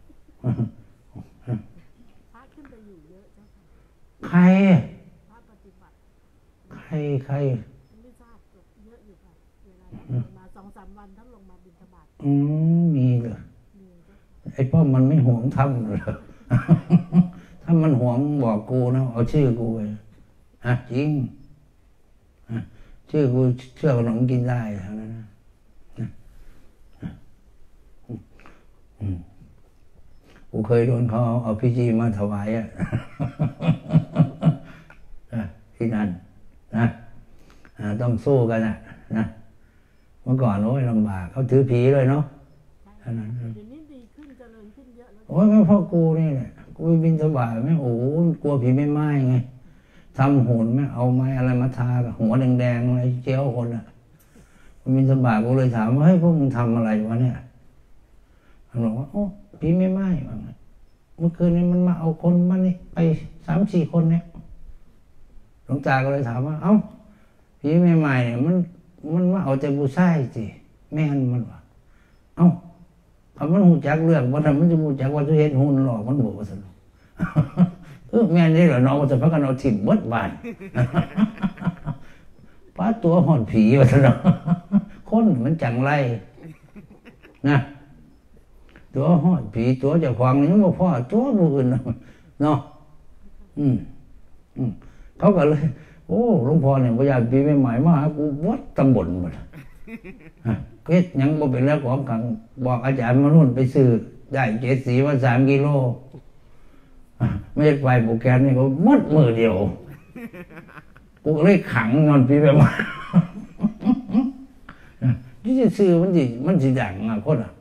พระขึ้นไปอยู่เยอะเจ้าค่ะใครพระปฏิบัติใครใครไม่ทราบเยอะอยู่ค่ะเวลามาสองสามวันท่านลงมาบิณฑบาตอืมมีเลยไอ้ป้อมมันไม่ห่วงทำเลยถ้ามันห่วงบอกกูนะเอาชื่อกูไปฮะจริงชื่อกูเชื่อขนมกินได้เท่านั้นนะกูเคยโดนเขาเอาพีจีมาถวายอ่ะที่นั่นนะต้องสู้กันอ่ะนะเมื่อก่อนโอ้ยลำบากเขาถือผีเลยเนาะเท่านั้นเดี๋ยวนี้ดีขึ้นเจริญขึ้นเยอะแล้วโอ้ยก็เพราะกูนี่แหละกูบินสบายไม่โอ้กลัวผีไม่ไหม้ไงทำหุ่นไม่เอาไม้อะไรมาทาหัวแดงๆอะไรเจียวคนอ่ะบินสบายกูเลยถามว่าเฮ้ยพวกมึงทำอะไรวะเนี่ยมันบอกว่าโอ้ผีไม่ไหม้ว่าไงเมื่อคืนนี้มันมาเอาคนมานี่ไปสามสี่คนเนี่ยหลวงตาก็เลยถามว่าเอ้าผีไม่ไหม้เนี่ยมันมันมาเอาแต่ผู้ชายสิแม่นมันว่าเอ้าพอมันหูจักเรื่องว่าทำมันจะหูจักว่าจะเห็นหุ่นหลอกมันบอกว่าสนุกเออแม่นี่เหรอน้องว่าจะพักกันเอาถิ่มเบิดบานป้าตัวห่อนผีว่าสนุกคนมันจังไรนะตัวห่อนผีตัวเจ้าของนี่มันพ่อตัวผู้อื่นเนาะอืมอืมเขาก็เลยโอ้หลวงพ่อเนี่ยพยายปีใหม่ๆมาหากูวัดตำบลหมดเก็ดยังบ่เป็นแล้วของขังบอกอาจารย์มานุ่นไปซื้อได้เจ็ดสีว่าสามกิโลไม่ใช่ไฟโปรแกรมนี่ก็มัดมือเดียวกูเลยขังนอนปีใหม่ที่จะซื้อมันสิมันสิดังอ่ะคนอ่ะ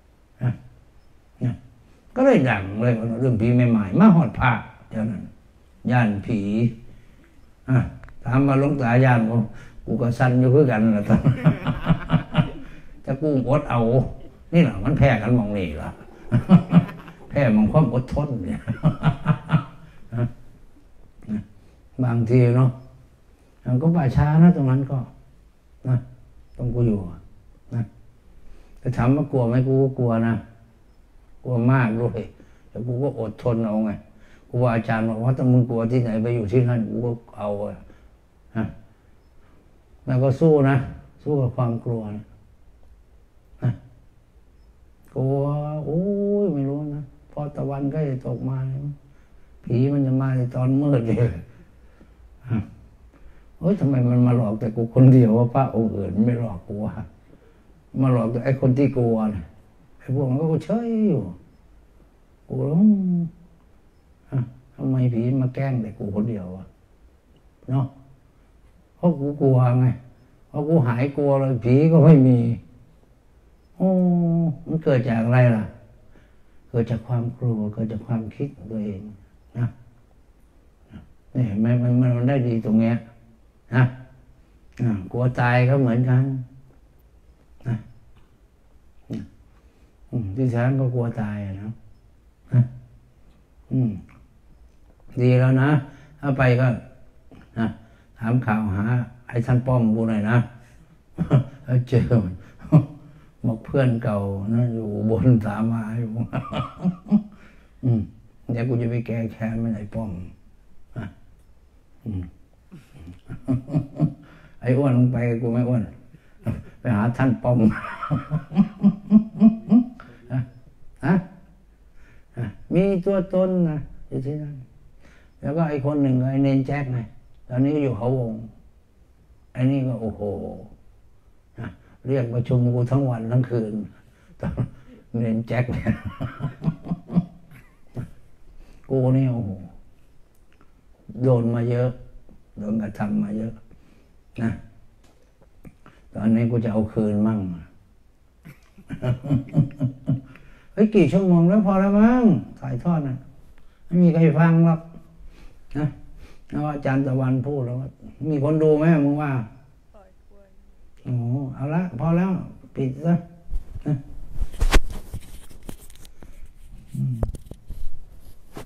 ก็เลยดังเลยเรื่องผีใหม่ๆมาหอดผ้าเท่านั้นย่านผีถามมาหลวงตาย่านกูกูก็สั่นอยู่คือกันแหละท่านจะกูอดเอานี่แหละมันแพ้กันมองนี่ล่ะแพ้มองความอดทนเนี่ยบางทีเนาะมันก็ป่าช้านะตรงนั้นก็นะต้องกูอยู่นะแต่ถามว่ากลัวไหมกูก็กลัวนะกลัวมากด้วยแต่กูก็อดทนเอาไงกูว่าอาจารย์บอกว่าถ้ามึงกลัวที่ไหนไปอยู่ที่นั่นกูก็เอาฮะแล้วก็สู้นะสู้กับความกลัวนะนะกลัวโอ้ยไม่รู้นะพอตะวันก็จะตกมาผีมันจะมาในตอนมืดเลยเฮ้ยทำไมมันมาหลอกแต่กูคนเดียวว่าป้าองค์อื่นไม่หลอกกูวะมาหลอกแต่ไอ้คนที่กลัวนะไอ้พวกมันก็เฉยอยู่กูร้องทำไมผีมาแกล้งแต่กูคนเดียวอะเนาะเพราะกูกลัวไงเพราะกูหายกลัวเลยผีก็ไม่มีโอ้มันเกิดจากอะไรล่ะเกิดจากความกลัวเกิดจากความคิดของตัวเองนะนี่มันมันมันได้ดีตรงเนี้ยนะกลัวตายก็เหมือนกันนะที่แท้ก็กลัวตายอะนะอืมดีแล้วนะถ้าไปก็นะถามข่าวหาไอ้ท่านป้อมกูหน่อยนะแล้วเจอบอกเพื่อนเก่านะอยู่บนสามาอยู่อืมเดี๋ยวกูจะไปแก้แค้นไม่ไอ้ป้อมนะอืมไอ้อ้วนลงไปกูไม่อ้วนไปหาท่านป้อมฮะมีตัวตนนะอยู่ที่นั่นแล้วก็ไอ้คนหนึ่งไอ้เนนแจ็คไงตอนนี้ก็อยู่เขาวงไอ้นี่ก็โอ้โหนะเรียกประชุมกูทั้งวันทั้งคืนตอนเนนแจ็คเนี่ยกูนี่โอ้โหโดนมาเยอะโดนกระทำมาเยอะนะตอนนี้กูจะเอาคืนมั่งเฮ้ยกี่ชั่วโมงแล้วพอแล้วมั้งถ่ายทอดนะไม่มีใครฟังหรอกนะแล้วอาจารย์ตะวันพูดแล้วมีคนดูไหมมึงว่าโอ้เอาละพอแล้วปิดซะ